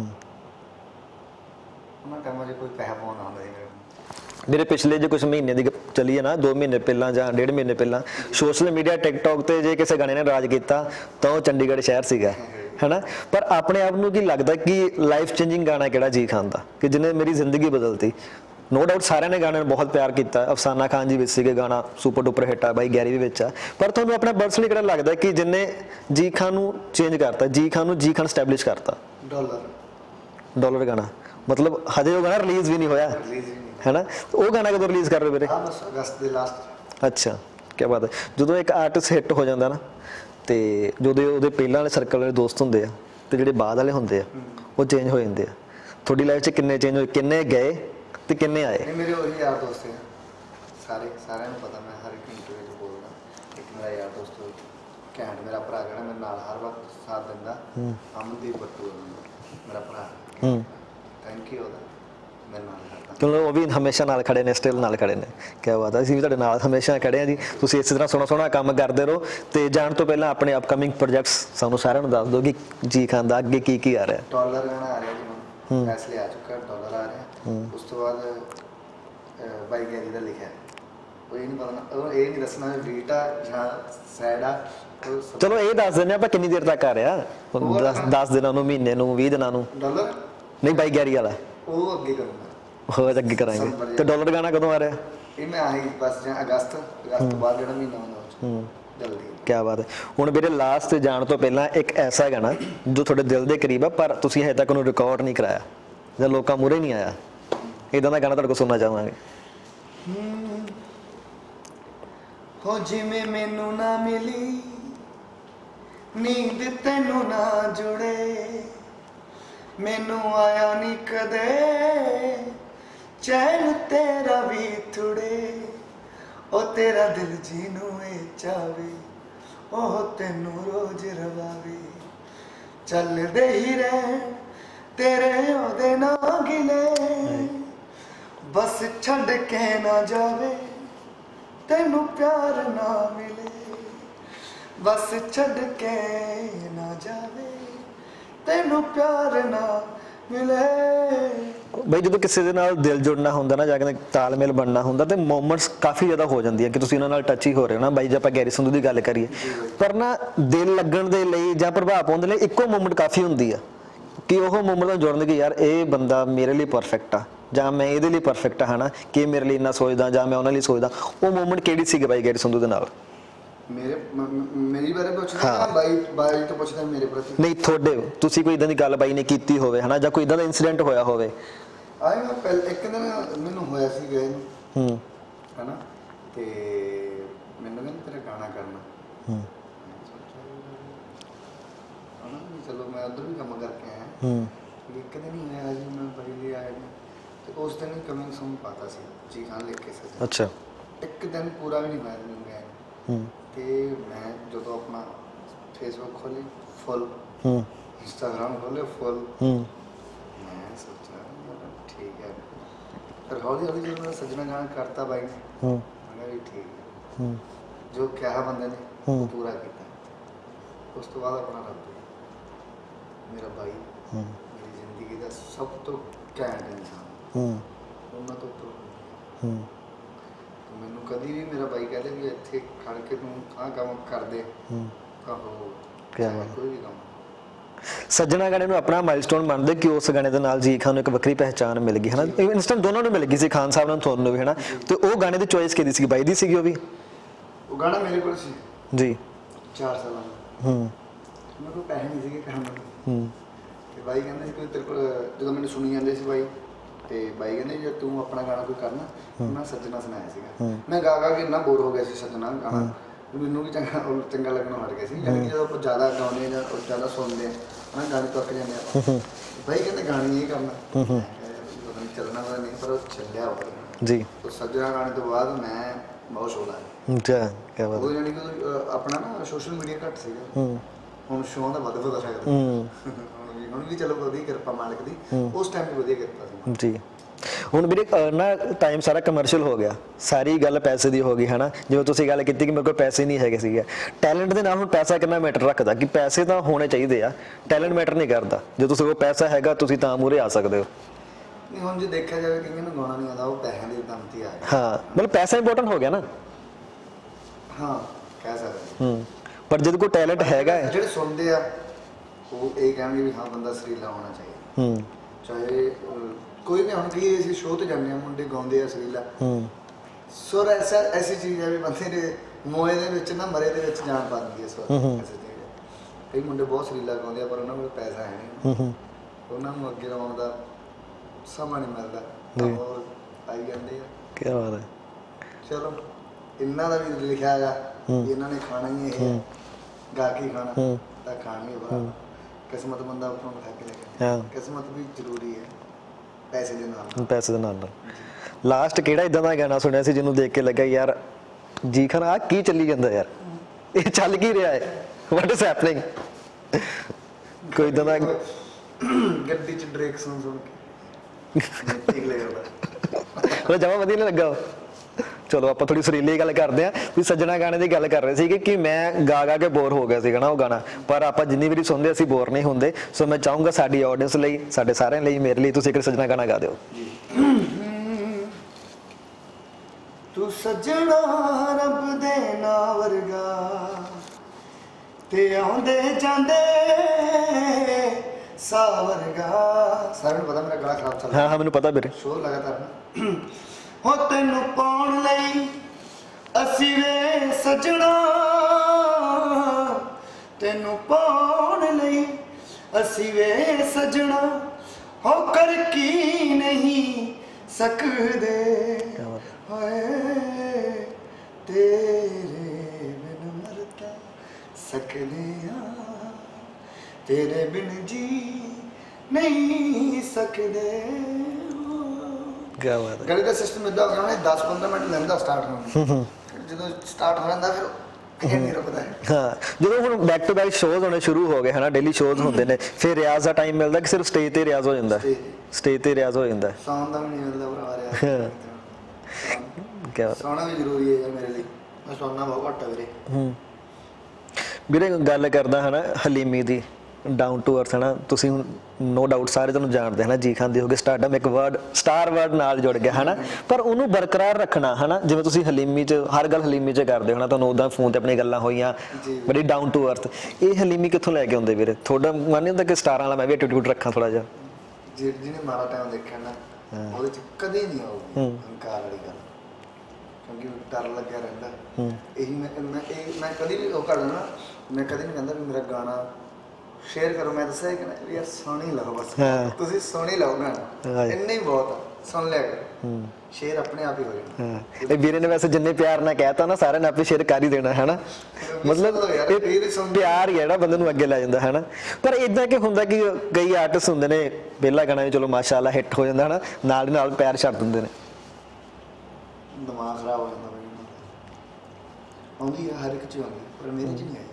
ਉਹਨਾਂ ਕੰਮਾਂ 'ਚ ਕੋਈ ਪੈਸਾ ਪਾਉਣਾ ਹੁੰਦਾ ਸੀ ਮੇਰੇ ਮੇਰੇ ਪਿਛਲੇ ਜੇ ਕੁਝ ਮਹੀਨੇ ਦੀ ਚੱਲੀਏ ਨਾ ਦੋ ਮਹੀਨੇ ਪਹਿਲਾਂ ਜਾਂ ਡੇਢ ਮਹੀਨੇ ਪਹਿਲਾਂ ਸੋਸ਼ਲ ਮੀਡੀਆ ਟਿਕਟੌਕ ਤੇ ਜੇ ਕਿਸੇ ਗਾਣੇ ਨੇ ਰਾਜ ਕੀਤਾ ਤਾਂ ਉਹ ਚੰਡੀਗੜ੍ਹ ਸ਼ਹਿਰ ਸੀਗਾ ਹੈਨਾ ਪਰ ਆਪਣੇ ਆਪ ਨੂੰ ਕੀ ਲੱਗਦਾ ਕਿ ਲਾਈਫ ਚੇਂਜਿੰਗ ਗਾਣਾ ਕਿਹੜਾ ਜੀ ਖਾਨ ਦਾ ਕਿ ਜਿਹਨੇ ਮੇਰੀ ਜ਼ਿੰਦਗੀ ਬਦਲਤੀ ਨੋ ਡਾਊਟ ਸਾਰਿਆਂ ਨੇ ਗਾਣੇ ਨੂੰ ਬਹੁਤ ਪਿਆਰ ਕੀਤਾ। ਅਫਸਾਨਾ ਖਾਨ ਜੀ ਵਿੱਚ ਸੀਗੇ, ਗਾਣਾ ਸੁਪਰ ਡੁਪਰ ਹਿੱਟ ਆ, ਬਾਈ ਗੈਰੀ ਵੀ ਵਿੱਚ ਆ। ਪਰ ਤੁਹਾਨੂੰ ਆਪਣਾ ਪਰਸਨਲੀ ਕਿਹੜਾ ਲੱਗਦਾ ਕਿ ਜਿੰਨੇ ਜੀ ਖਾਨ ਨੂੰ ਚੇਂਜ ਕਰਤਾ, ਜੀ ਖਾਨ ਨੂੰ ਜੀ ਖਾਨ ਸਟੈਬਲਿਸ਼ ਕਰਤਾ? ਡਾਲਰ ਡਾਲਰ ਗਾਣਾ, ਮਤਲਬ ਹਜੇ ਉਹ ਗਾਣਾ ਰਿਲੀਜ਼ ਵੀ ਨਹੀਂ ਹੋਇਆ ਰਿਲੀਜ਼ ਵੀ ਨਹੀਂ ਹੈ ਨਾ? ਉਹ ਗਾਣਾ ਕਦੋਂ ਰਿਲੀਜ਼ ਕਰ ਰਹੇ ਵੀਰੇ? ਹਾਂ ਬਸ ਅਗਸਤ ਦੇ ਲਾਸਟ। ਅੱਛਾ, ਕੀ ਬਾਤ ਹੈ। ਜਦੋਂ ਇੱਕ ਆਰਟਿਸਟ ਹਿੱਟ ਹੋ ਜਾਂਦਾ ਨਾ, ਤੇ ਜਦੋਂ ਉਹਦੇ ਪਹਿਲਾਂ ਵਾਲੇ ਸਰਕਲ ਵਾਲੇ ਦੋਸਤ ਹੁੰਦੇ ਆ ਤੇ ਜਿਹੜੇ ਬਾਅਦ ਵਾਲੇ ਹੁੰਦੇ ਆ ਉਹ ਚੇਂਜ ਹੋ ਜਾਂਦੇ ਆ। ਤੁਹਾਡੀ ਲਾਈਫ 'ਚ ਕਿੰਨੇ ਚੇਂਜ ਹੋਏ, ਕਿੰਨੇ ਗਏ ਤੇ ਕਿੰਨੇ ਆਏ? ਨਹੀਂ ਮੇਰੇ ਉਹੀ ਯਾਰ ਦੋਸਤ ਹੈ ਸਾਰੇ, ਸਾਰਿਆਂ ਨੂੰ ਪਤਾ। ਮੈਂ ਹਰ ਇੱਕ ਇੰਟਰਵਿਊ 'ਚ ਬੋਲਦਾ, ਇੱਕ ਮੇਰਾ ਯਾਰ ਦੋਸਤ ਘੈਂਟ ਮੇਰਾ ਭਰਾ ਜਿਹੜਾ ਮੇਰੇ ਨਾਲ ਹਰ ਵਕਤ ਸਾਥ ਦਿੰਦਾ, ਅਮਨਦੀਪ ਬੱਟੂ ਮੇਰਾ ਭਰਾ। ਹੂੰ, ਥੈਂਕ ਯੂ ਉਹਦਾ, ਮੇਰੇ ਨਾਲ ਕਰਦਾ। ਕਿਉਂਕਿ ਉਹ ਵੀ ਹਮੇਸ਼ਾ ਨਾਲ ਖੜੇ ਨੇ, ਸਟਿਲ ਨਾਲ ਖੜੇ ਨੇ। ਕਿਆ ਬਾਤ ਹੈ, ਅਸੀਂ ਵੀ ਤੁਹਾਡੇ ਨਾਲ ਹਮੇਸ਼ਾ ਖੜੇ ਹਾਂ ਜੀ। ਤੁਸੀਂ ਇਸੇ ਤਰ੍ਹਾਂ ਸੋਹਣਾ ਸੋਹਣਾ ਕੰਮ ਕਰਦੇ ਰਹੋ। ਤੇ ਜਾਣ ਤੋਂ ਪਹਿਲਾਂ ਆਪਣੇ ਅਪਕਮਿੰਗ ਪ੍ਰੋਜੈਕਟਸ ਸਾਨੂੰ ਸਾਰਿਆਂ ਨੂੰ ਦੱਸ ਦਿਓ ਕਿ ਜੀ ਖਾਨ ਦਾ ਅੱਗੇ ਕੀ ਕੀ ਆ ਰਿਹਾ? ਡਾਲਰ ਗਾਣਾ ਆ ਰਿਹਾ ਜੀ ਹੁਣ, ਫੈਸਲੇ ਆ ਚੁੱਕਾ, ਡਾਲਰ ਆ ਰਿਹਾ। ਉਸ ਤੋਂ ਬਾਅਦ ਬਾਈ ਗੈਰੀ ਦਾ ਲਿਖਿਆ, ਉਹ ਇਹ ਨਹੀਂ ਪਤਾ, ਉਹ ਇਹ ਨਹੀਂ ਦੱਸਣਾ ਬੀਟ ਆ ਜਾਂ ਸੈਡ ਆ। ਚਲੋ ਇਹ ਦੱਸ ਦਿੰਦੇ ਆਪਾਂ ਕਿੰਨੀ ਦੇਰ ਤੱਕ ਆ ਰਿਹਾ? ਦਸ ਦਿਨਾਂ ਨੂੰ, ਮਹੀਨੇ ਨੂੰ, ਵੀਹ ਦਿਨਾਂ ਨੂੰ? ਡਾਲਰ ਨਹੀਂ, ਬਾਈ ਗੈਰੀ ਵਾਲਾ ਉਹ ਅੱਗੇ ਕਰੂੰਗਾ, ਹੋਰ ਅੱਗੇ ਕਰਾਂਗੇ। ਤੇ ਡਾਲਰ ਗਾਣਾ ਕਦੋਂ ਆ ਰਿਹਾ? ਇਹ ਮੈਂ ਆਹੀ ਬਸ ਜਾਂ ਅਗਸਤ, ਅਗਸਤ ਤੋਂ ਬਾਅਦ ਜਿਹੜਾ ਮਹੀਨਾ ਹੁੰਦਾ ਉਹ 'ਚ ਜਲਦੀ। ਕਿਆ ਬਾਤ ਹੈ। ਹੁਣ ਵੀਰੇ ਲਾਸਟ ਤੇ ਜਾਣ ਤੋਂ ਪਹਿਲਾਂ ਇੱਕ ਐਸਾ ਗਾਣਾ ਜੋ ਤੁਹਾਡੇ ਦਿਲ ਦੇ ਕਰੀਬ ਆ ਪਰ ਤੁਸੀਂ ਹਜੇ ਤੱਕ ਉਹਨੂੰ ਰਿਕਾਰਡ ਨਹੀਂ ਕਰਾਇਆ ਜਾਂ ਲੋਕਾਂ ਮੂਹਰੇ ਨਹੀਂ ਆਇਆ, ਇਦਾਂ ਦਾ ਗਾਣਾ ਤੁਹਾਡੇ ਕੋਲ ਸੁਣਨਾ ਚਾਹਾਂਗੇ। ਹੋ ਜਿਵੇਂ ਮੈਨੂੰ ਨਾ ਮਿਲੀ ਨੀਂਦ, ਤੈਨੂੰ ਨਾ ਜੁੜੇ, ਮੈਨੂੰ ਆਇਆ ਨਹੀਂ ਕਦੇ ਚੈਨ ਤੇਰਾ ਵੀ ਥੁੜੇ, ਉਹ ਤੇਰਾ ਦਿਲ ਜਿਹਨੂੰ ਇਹ ਚਾਵੇ ਉਹ ਤੈਨੂੰ ਰੋਜ਼ ਰਵਾਵੇ, ਚੱਲਦੇ ਹੀ ਰਹਿਣ ਤੇਰੇ ਉਹਦੇ ਨਾਲ ਗਿਲੇ, ਬਸ ਛੱਡ ਕੇ ਨਾ ਜਾਵੇ ਤੈਨੂੰ ਪਿਆਰ ਨਾ ਮਿਲੇ, ਬਸ ਛੱਡ ਕੇ ਨਾ ਜਾਵੇ ਤੈਨੂੰ ਪਿਆਰ ਨਾ ਮਿਲੇ। ਬਈ ਜਦੋਂ ਕਿਸੇ ਦੇ ਨਾਲ ਦਿਲ ਜੁੜਨਾ ਹੁੰਦਾ ਨਾ, ਜਾਂ ਕਹਿੰਦੇ ਤਾਲਮੇਲ ਬਣਨਾ ਹੁੰਦਾ, ਤੇ ਮੂਮੈਂਟਸ ਕਾਫੀ ਜ਼ਿਆਦਾ ਹੋ ਜਾਂਦੀਆਂ ਕਿ ਤੁਸੀਂ ਉਹਨਾਂ ਨਾਲ ਟੱਚ ਹੀ ਹੋ ਰਹੇ ਹੋ ਨਾ। ਬਾਈ ਜੇ ਆਪਾਂ ਗੈਰੀ ਸੰਧੂ ਦੀ ਗੱਲ ਕਰੀਏ, ਪਰ ਨਾ ਦਿਲ ਲੱਗਣ ਦੇ ਲਈ ਜਾਂ ਪ੍ਰਭਾਵ ਪਾਉਣ ਦੇ ਲਈ ਇੱਕੋ ਮੂਮੈਂਟ ਕਾਫੀ ਹੁੰਦੀ ਆ ਕਿ ਉਹ ਮੂਮੈਂਟ ਨਾਲ ਜੁੜਨ ਕਿ ਯਾਰ ਇਹ ਬੰਦਾ ਮੇਰੇ ਲਈ ਪਰਫੈਕਟ ਆ ਜਾਂ ਮੈਂ ਇਹਦੇ ਲਈ ਪਰਫੈਕਟ ਆ, ਹਨਾ ਕਿ ਮੇਰੇ ਲਈ ਇੰਨਾ ਸੋਚਦਾ ਜਾਂ ਮੈਂ ਉਹਨਾਂ ਲਈ ਸੋਚਦਾ। ਉਹ ਮੂਮੈਂਟ ਕਿਹੜੀ ਸੀ ਬਾਈ ਗੈਰੀ ਸੰਧੂ ਦੇ ਨਾਲ? ਮੇਰੇ ਮੇਰੀ ਬਾਰੇ ਪੁੱਛਦਾ ਬਾਈ ਬਾਈ ਤੋਂ ਪੁੱਛਦਾ ਮੇਰੇ ਪ੍ਰਤੀ? ਨਹੀਂ, ਤੁਹਾਡੇ ਤੁਸੀਂ ਕੋਈ ਇਦਾਂ ਦੀ ਗੱਲ ਬਾਈ ਨੇ ਕੀਤੀ ਹੋਵੇ ਹਨਾ, ਜਾਂ ਕੋਈ ਇਦਾਂ ਦਾ ਇਨਸੀਡੈਂਟ ਹੋਇਆ ਹੋਵੇ? ਆਏ ਮੈਂ ਪਹਿਲ ਇੱਕ ਦਿਨ ਮੈਨੂੰ ਹੋਇਆ ਸੀ ਗਏ ਨੂੰ, ਹੂੰ, ਹਨਾ, ਤੇ ਮੈਨੂੰ ਕਹਿੰਦੇ ਤੇਰਾ ਗਾਣਾ ਕਰਨਾ। ਹੂੰ, ਹਨਾ ਚਲੋ ਮੈਂ ਉੱਧਰ ਵੀ ਕੰਮ ਕਰਕੇ ਆਇਆ। ਹੂੰ, ਇੱਕ ਦਿਨ ਹੀ ਆਇਆ ਜੀ ਮੈਂ ਬਾਈ ਲਈ ਆਇਆ ਜੀ, ਤੇ ਉਸ ਦਿਨ ਹੀ ਕਮਿੰਗ ਸੌਂਗ ਪਾਤਾ ਸੀ ਜੀ ਖਾਨ ਲਿਖ ਕੇ ਸੱਜਾ। ਅੱਛਾ। ਇੱਕ ਦਿਨ ਪੂਰਾ ਵੀ ਨਹੀਂ ਹੋਇਆ ਮੈਨੂੰ ਗਏ। ਹੂੰ, ਤੇ ਮੈਂ ਜਦੋਂ ਆਪਣਾ ਫੇਸਬੁੱਕ ਖੋਲੀ ਫੁੱਲ, ਹੂੰ, ਇੰਸਟਾਗ੍ਰਾਮ ਖੋਲੇ ਫੁੱਲ, ਹੂੰ, ਮੈਂ ਸੋਚਿਆ ਠੀਕ ਹੈ। ਫਿਰ ਹੌਲੀ ਹੌਲੀ ਜਦੋਂ ਮੈਂ ਸੱਜਣਾ ਗਾਣਾ ਕਰਤਾ ਬਾਈ ਨੇ, ਹੂੰ, ਮੈਂ ਕਿਹਾ ਵੀ ਠੀਕ ਹੈ, ਹੂੰ, ਜੋ ਕਿਹਾ ਬੰਦੇ ਨੇ ਹੂੰ, ਉਹ ਪੂਰਾ ਕੀਤਾ। ਉਸ ਤੋਂ ਬਾਅਦ ਆਪਣਾ ਰੱਬ ਮੇਰਾ ਬਾਈ, ਹੂੰ, ਮੇਰੀ ਜ਼ਿੰਦਗੀ ਦਾ ਸਭ ਤੋਂ ਘੈਂਟ ਇਨਸਾਨ, ਹੂੰ, ਉਹਨਾਂ ਤੋਂ ਉੱਪਰ। ਹੂੰ, ਮੈਨੂੰ ਕਦੀ ਵੀ ਮੇਰਾ ਬਾਈ ਕਹਿੰਦੇ ਵੀ ਇੱਥੇ ਖੜ ਕੇ ਤੂੰ ਆਹ ਕੰਮ ਕਰਦੇ ਹੂੰ, ਤਾਂ ਹੋ ਕਿਆ ਬਾਤ। ਕੋਈ ਵੀ ਕੰਮ। ਸੱਜਣਾ ਗਾਣੇ ਨੂੰ ਆਪਣਾ ਮਾਈਲਸਟੋਨ ਮੰਨਦੇ ਕਿ ਉਸ ਗਾਣੇ ਦੇ ਨਾਲ ਜੀ ਖਾਨ ਨੂੰ ਇੱਕ ਵੱਖਰੀ ਪਹਿਚਾਣ ਮਿਲ ਗਈ, ਹਨਾ? ਇਨਸਟੈਂਟ ਦੋਨਾਂ ਨੂੰ ਮਿਲ ਗਈ ਸੀ, ਖਾਨ ਸਾਹਿਬ ਨੂੰ ਤੁਹਾਨੂੰ ਵੀ, ਹਨਾ? ਤੇ ਉਹ ਗਾਣੇ ਦੀ ਚੋਇਸ ਕਿਹਦੀ ਸੀ? ਬਾਈ ਦੀ ਸੀਗੀ ਉਹ ਵੀ? ਉਹ ਗਾਣਾ ਮੇਰੇ ਕੋਲ ਸੀ ਜੀ। ਚਾਰ ਸਾਲਾਂ ਦਾ। ਹੂੰ, ਮੇਰੇ ਕੋਲ ਪੈਸੇ ਨਹੀਂ ਸੀਗੇ ਕਰਨ ਨੂੰ, ਹੂੰ, ਤੇ ਬਾਈ ਕਹਿੰਦੇ ਸੀ ਕੋਈ ਤੇਰੇ ਕੋਲ, ਜਦੋਂ ਮੈਨੂੰ ਸੁਣੀ ਜਾਂਦੇ ਸੀ ਬਾਈ, ਤੇ ਬਾਈ ਕਹਿੰਦੇ ਜੇ ਤੂੰ ਆਪਣਾ ਗਾਣਾ ਕੋਈ ਕਰਨਾ, ਮੈਂ ਸੱਜਣਾ ਸੁਣਾਇਆ ਸੀਗਾ। ਮੈਂ ਗਾ ਗਾ ਕੇ ਇੰਨਾ ਬੋਰ ਹੋ ਗਿਆ ਸੀ ਸੱਜਣਾ ਗਾਣਾ, ਮੈਨੂੰ ਵੀ ਚੰਗਾ ਚੰਗਾ ਲੱਗਣਾ ਹਟ ਗਿਆ ਸੀ। ਯਾਨੀ ਕਿ ਜਦੋਂ ਆਪਾਂ ਜ਼ਿਆਦਾ ਗਾਉਂਦੇ ਜਾਂ ਜ਼ਿਆਦਾ ਸੁਣਦੇ ਆ ਨਾ, ਗਾਣੇ ਤੁਰਕ ਜਾਂਦੇ ਆਪਾਂ, ਬਾਈ ਕਹਿੰਦੇ ਗਾਣੀ ਇਹ ਕਰਨਾ, ਪਤਾ ਨਹੀਂ ਚੱਲਣਾ ਪਤਾ ਨਹੀਂ, ਪਰ ਉਹ ਚੱਲਿਆ ਹੋਇਆ ਜੀ। ਉਹ ਸੱਜਣਾ ਗਾਣੇ ਤੋਂ ਬਾਅਦ ਮੈਂ ਬਹੁਤ ਸ਼ੋਅ ਲਾਇਆ। ਅੱਛਾ, ਕੀ ਬਾਤ। ਉਹ ਯਾਨੀ ਕਿ ਆਪਣਾ ਨਾ ਸੋਸ਼ਲ ਮੀਡੀਆ ਘੱਟ ਸੀਗਾ, ਹੂੰ, ਹੁਣ ਸ਼ੋਅ ਦਾ ਵੱਧ ਪਤਾ ਲੱਗਦਾ। ਹੂੰ, ਹੁਣ ਵੀ ਹੁਣ ਵੀ ਚਲੋ ਵਧੀਆ ਕਿਰਪਾ ਮਾਲਕ ਦੀ, ਉਸ ਟਾਈਮ ਵੀ ਵਧੀਆ ਕਿਰਪਾ ਸੀ ਜੀ। ਹੁਣ ਵੀਰੇ ਨਾ ਟਾਈਮ ਸਾਰਾ ਕਮਰਸ਼ੀਅਲ ਹੋ ਗਿਆ, ਸਾਰੀ ਗੱਲ ਪੈਸੇ ਦੀ ਹੋ ਗਈ, ਹਨਾ? ਜਿਵੇਂ ਤੁਸੀਂ ਗੱਲ ਕੀਤੀ ਕਿ ਮੇਰੇ ਕੋਲ ਪੈਸੇ ਨਹੀਂ ਹੈਗੇ ਸੀਗੇ, ਟੈਲੈਂਟ ਦੇ ਨਾਲ ਹੁਣ ਪੈਸਾ ਕਿੰਨਾ ਮੈਟਰ ਰੱਖਦਾ? ਕਿ ਪੈਸੇ ਤਾਂ ਹੋਣੇ ਚਾਹੀਦੇ ਆ, ਟੈਲੈਂਟ ਮੈਟਰ ਨਹੀਂ ਕਰਦਾ। ਜੇ ਤੁਸੀਂ ਕੋਲ ਪੈਸਾ ਹੈਗਾ ਤੁਸੀਂ ਤਾਂ ਮੂਹਰੇ ਆ ਸਕਦੇ ਹੋ। ਨਹੀਂ ਹੁਣ ਜੇ ਦੇਖਿਆ ਜਾਵੇ ਕਈਆਂ ਨੂੰ ਗਾਉਣਾ ਨਹੀਂ ਆਉਂਦਾ, ਉਹ ਪੈਸਿਆਂ ਦੇ ਦਮ ਤੇ ਆ ਗਿਆ। ਹਾਂ, ਮਤਲਬ ਪੈਸਾ ਇੰਪੋਰਟੈਂਟ ਹੋ ਗਿਆ ਨਾ? ਹਾਂ, ਕਹਿ ਸਕਦੇ। ਹੂੰ, ਪਰ ਜਿਹਦੇ ਕੋਲ ਟੈਲੈਂਟ ਹੈਗਾ, ਜਿਹੜੇ ਸੁਣਦੇ ਆ ਉਹ ਇਹ ਕਹਿਣਗੇ ਵੀ ਹਾਂ ਬੰਦਾ ਸੁਰੀਲਾ ਹੋਣਾ ਚਾਹੀਦਾ, ਹੂੰ, ਚਾਹੇ ਕੋਈ ਵੀ ਹੁਣ ਕੀ ਅਸੀਂ ਸ਼ੋਅ ਤੇ ਜਾਂਦੇ ਆ, ਮੁੰਡੇ ਗਾਉਂਦੇ ਆ ਸੁਰੀਲਾ, ਹੂੰ ਸੁਰ ਐਸਾ ਐਸੀ ਚੀਜ਼ ਹੈ ਵੀ ਬੰਦੇ ਦੇ ਮੋਏ ਦੇ ਵਿੱਚ ਨਾ ਮਰੇ ਦੇ ਵਿੱਚ ਜਾਨ ਪਾ ਦਿੰਦੀ ਹੈ ਸੁਰ। ਐਸੀ ਚੀਜ਼ ਹੈ। ਕਈ ਮੁੰਡੇ ਬਹੁਤ ਸੁਰੀਲਾ ਗਾਉਂਦੇ ਆ ਪਰ ਉਹਨਾਂ ਕੋਲ ਪੈਸਾ ਹੈ ਨਹੀਂ, ਹੂੰ ਉਹਨਾਂ ਨੂੰ ਅੱਗੇ ਲਾਉਣ ਦਾ ਸਮਾਂ ਨਹੀਂ ਮਿਲਦਾ, ਹੋਰ ਆਈ ਜਾਂਦੇ ਆ। ਕੀ ਬਾਤ ਹੈ। ਚਲੋ ਇਹਨਾਂ ਦਾ ਵੀ ਲਿਖਿਆ ਹੈਗਾ ਵੀ ਇਹਨਾਂ ਨੇ ਖਾਣਾ ਹੀ ਇਹ ਹੈ, ਗਾ ਕੇ ਹੀ ਖਾਣਾ ਤਾਂ ਖਾਣਗੇ ਭਰਾ। ਕਿਸਮਤ ਬੰਦਾ ਉੱਪਰੋਂ ਖਾ ਕੇ ਲੈ ਕੇ, ਹਾਂ ਕਿਸਮਤ ਵੀ ਜ਼ਰੂਰੀ ਹੈ ਪੈਸੇ ਦੇ ਨਾਲ। ਪੈਸੇ ਦੇ ਨਾਲ ਨਾਲ। ਲਾਸਟ ਕਿਹੜਾ ਇਦਾਂ ਦਾ ਗਾਣਾ ਸੁਣਿਆ ਸੀ ਜਿਹਨੂੰ ਦੇਖ ਕੇ ਲੱਗਾ ਯਾਰ ਜੀ ਖਾਨ ਆ ਕੀ ਚੱਲੀ ਜਾਂਦਾ ਯਾਰ, ਇਹ ਚੱਲ ਕੀ ਰਿਹਾ ਹੈ, ਵਾਟ ਇਜ਼ ਹੈਪਨਿੰਗ? ਕੋਈ ਇਦਾਂ ਦਾ ਗੱਡੀ ਚ ਡਰੇਕ ਸੁਣ ਸੁਣ ਕੇ ਠੀਕ ਲੱਗਦਾ, ਉਹ ਜਮਾ ਵਧੀਆ ਨਹੀਂ ਲੱਗਾ। ਚਲੋ ਆਪਾਂ ਥੋੜੀ ਸੁਰੀਲੀ ਗੱਲ ਕਰਦੇ ਆ ਵੀ ਸੱਜਣਾ ਗਾਣੇ ਦੀ ਗੱਲ ਕਰ ਰਹੇ ਸੀਗੇ ਕਿ ਮੈਂ ਗਾ ਗਾ ਕੇ ਬੋਰ ਹੋ ਗਿਆ ਸੀਗਾ ਨਾ ਉਹ ਗਾਣਾ, ਪਰ ਆਪਾਂ ਜਿੰਨੀ ਵਾਰੀ ਸੁਣਦੇ ਅਸੀਂ ਬੋਰ ਨਹੀਂ ਹੁੰਦੇ। ਸੋ ਮੈਂ ਚਾਹੂੰਗਾ ਸਾਡੀ ਆਡੀਅנס ਲਈ, ਸਾਡੇ ਸਾਰਿਆਂ ਲਈ, ਮੇਰੇ ਲਈ ਤੁਸੀਂ ਇੱਕ ਸੱਜਣਾ ਗਾਣਾ ਗਾ ਦਿਓ। ਤੂੰ ਸੱਜਣਾ ਰੱਬ ਦੇ ਨਾਂ ਵਰਗਾ ਤੇ ਆਉਂਦੇ ਜਾਂਦੇ ਸਾਹ ਵਰਗਾ। ਸਾਰਿਆਂ ਨੂੰ ਪਤਾ ਮੇਰਾ ਗਲਾ ਖਰਾਬ ਚੱਲਦਾ। ਹਾਂ ਹਾਂ ਮੈਨੂੰ ਪਤਾ ਵੀਰੇ। ਸ਼ੋਰ ਲਗਾਤਾਰ ਨਾ ਹੋ ਤੈਨੂੰ ਪਾਉਣ ਲਈ ਅਸੀਂ ਵੇ ਸੱਜਣਾ, ਤੈਨੂੰ ਪਾਉਣ ਲਈ ਅਸੀਂ ਵੇ ਸੱਜਣਾ ਹੋ ਕਰ ਕੀ ਨਹੀਂ ਸਕਦੇ ਹਾਏ ਤੇਰੇ ਬਿਨ ਮਰਦਾ ਸਕਦੇ ਆ, ਤੇਰੇ ਬਿਨ ਜੀ ਨਹੀਂ ਸਕਦੇ। ਕੀ ਬਾਤ ਹੈ। ਗਾਣੇ ਦਾ ਸਿਸਟਮ ਇਦਾਂ ਹੋ ਗਿਆ ਨਾ ਦਸ ਪੰਦਰਾਂ ਮਿੰਟ ਲੈਂਦਾ ਸਟਾਰਟ ਹੋਣ ਨੂੰ, ਜਦੋਂ ਸਟਾਰਟ ਹੋ ਜਾਂਦਾ ਫਿਰ ਇਹ ਨਹੀਂ ਰੁਕਦਾ। ਹਾਂ ਜਦੋਂ ਹੁਣ ਬੈਕ ਟੂ ਬੈਕ ਸ਼ੋਜ਼ ਹੋਣੇ ਸ਼ੁਰੂ ਹੋ ਗਏ ਹਨਾ, ਡੇਲੀ ਸ਼ੋਜ਼ ਹੁੰਦੇ ਨੇ, ਫਿਰ ਰਿਆਜ਼ ਦਾ ਟਾਈਮ ਮਿਲਦਾ ਕਿ ਸਿਰਫ ਸਟੇਜ ਤੇ ਰਿਆਜ਼ ਹੋ ਜਾਂਦਾ? ਸਟੇਜ ਤੇ ਰਿਆਜ਼ ਹੋ ਜਾਂਦਾ। ਸੌਣ ਦਾ ਵੀ ਨਹੀਂ ਮਿਲਦਾ ਭਰਾ ਰਿਆਜ਼। ਕੀ ਬਾਤ। ਸੌਣਾ ਵੀ ਜ਼ਰੂਰੀ ਹੈ ਮੇਰੇ ਲਈ, ਮੈਂ ਸੌਣਾ ਬਹੁਤ ਘੱਟ ਆ ਵੀਰੇ। ਹੂੰ ਵੀਰੇ ਗੱਲ ਕਰਦਾ ਹਨਾ ਹਲੀਮੀ ਦੀ, ਡਾਊਨ ਟੂ ਅਰਥ ਹਨਾ, ਤੁਸੀਂ ਹੁਣ ਨੋ ਡਾਊਟ ਸਾਰੇ ਤੁਹਾਨੂੰ ਜਾਣਦੇ ਹਨਾ, ਜੀ ਖਾਨ ਦੀ ਹੋ ਗਈ ਸਟਾਰਡਮ, ਇੱਕ ਵਰਡ ਸਟਾਰ ਵਰਡ ਨਾਲ ਜੁੜ ਗਿਆ ਹਨਾ, ਪਰ ਉਹਨੂੰ ਬਰਕਰਾਰ ਰੱਖਣਾ ਹਨਾ, ਜਿਵੇਂ ਤੁਸੀਂ ਹਲੀਮੀ 'ਚ ਹਰ ਗੱਲ ਹਲੀਮੀ 'ਚ ਕਰਦੇ ਹੋ ਨਾ, ਤੁਹਾਨੂੰ ਉੱਦਾਂ ਫੋਨ ਤੇ ਆਪਣੀ ਗੱਲਾਂ ਹੋਈਆਂ ਬੜੀ ਡਾਊਨ ਟੂ ਅਰਥ, ਇਹ ਹਲੀਮੀ ਕਿੱਥੋਂ ਲੈ ਕੇ ਆਉਂਦੇ ਵੀਰੇ? ਤੁਹਾਡਾ ਮਨ ਨਹੀਂ ਹੁੰਦਾ ਕਿ ਸਟਾਰਾਂ ਵਾਲਾ ਮੈਂ ਵੀ ਐਟੀਟਿਊਡ ਰੱਖਾਂ ਥੋੜਾ ਜਿਹਾ? ਜਿਹਨੇ ਮਾੜਾ ਟਾਈਮ ਦੇਖਿਆ ਨਾ ਉਹਦੇ 'ਚ ਕਦੇ ਨਹੀਂ ਆਊਗੀ ਹੰਕਾਰ ਵਾਲੀ ਗੱਲ, ਕਿਉਂਕਿ ਡਰ ਲੱਗਿਆ ਰਹਿੰਦਾ। ਇਹੀ ਮੈਂ ਮੈਂ ਇਹ ਮੈਂ ਕਦੇ ਵੀ ਉਹ ਕਰਦਾ ਨਾ, ਮੈਂ ਕਦੇ ਨਹੀਂ ਕਹਿੰਦਾ ਵੀ ਮੇਰਾ ਗਾਣਾ ਸ਼ੇਅਰ ਕਰੋ। ਮੈਂ ਦੱਸਿਆ ਕਿ ਵੀ ਯਾਰ ਸੁਣ ਹੀ ਲਓ ਬਸ, ਤੁਸੀਂ ਸੁਣ ਹੀ ਲਓ ਗਾਣਾ, ਇੰਨਾ ਹੀ ਬਹੁਤ ਆ, ਸੁਣ ਲਿਆ ਕਰੋ, ਸ਼ੇਅਰ ਆਪਣੇ ਆਪ ਹੀ ਹੋ ਜਾਣਾ। ਇਹ ਵੀਰੇ ਨੇ ਵੈਸੇ ਜਿੰਨੇ ਪਿਆਰ ਨਾਲ ਕਹਿਤਾ ਨਾ ਸਾਰਿਆਂ ਨੇ ਆਪੇ ਸ਼ੇਅਰ ਕਰ ਹੀ ਦੇਣਾ ਹਨਾ, ਮਤਲਬ ਇਹ ਪਿਆਰ ਹੀ ਹੈ ਜਿਹੜਾ ਬੰਦੇ ਨੂੰ ਅੱਗੇ ਲੈ ਜਾਂਦਾ ਹਨਾ। ਪਰ ਇਦਾਂ ਕਿ ਹੁੰਦਾ ਕਿ ਕਈ ਆਰਟਿਸਟ ਹੁੰਦੇ ਨੇ ਪਹਿਲਾ ਗਾਣਾ ਵੀ ਚਲੋ ਮਾਸ਼ਾਅੱਲਾ ਹਿੱਟ ਹੋ ਜਾਂਦਾ ਹਨਾ, ਨਾਲ ਦੀ ਨਾਲ ਪਿਆਰ ਛੱਡ ਦਿੰਦੇ ਨੇ, ਦਿਮਾਗ ਖਰਾਬ ਹੋ ਜਾਂਦਾ ਬਈ। ਆਉਂਦੀ ਹਰ ਇੱਕ 'ਚ ਆਉਂਦੀ, ਪਰ ਮੇਰੇ 'ਚ ਨਹੀਂ ਆਈ।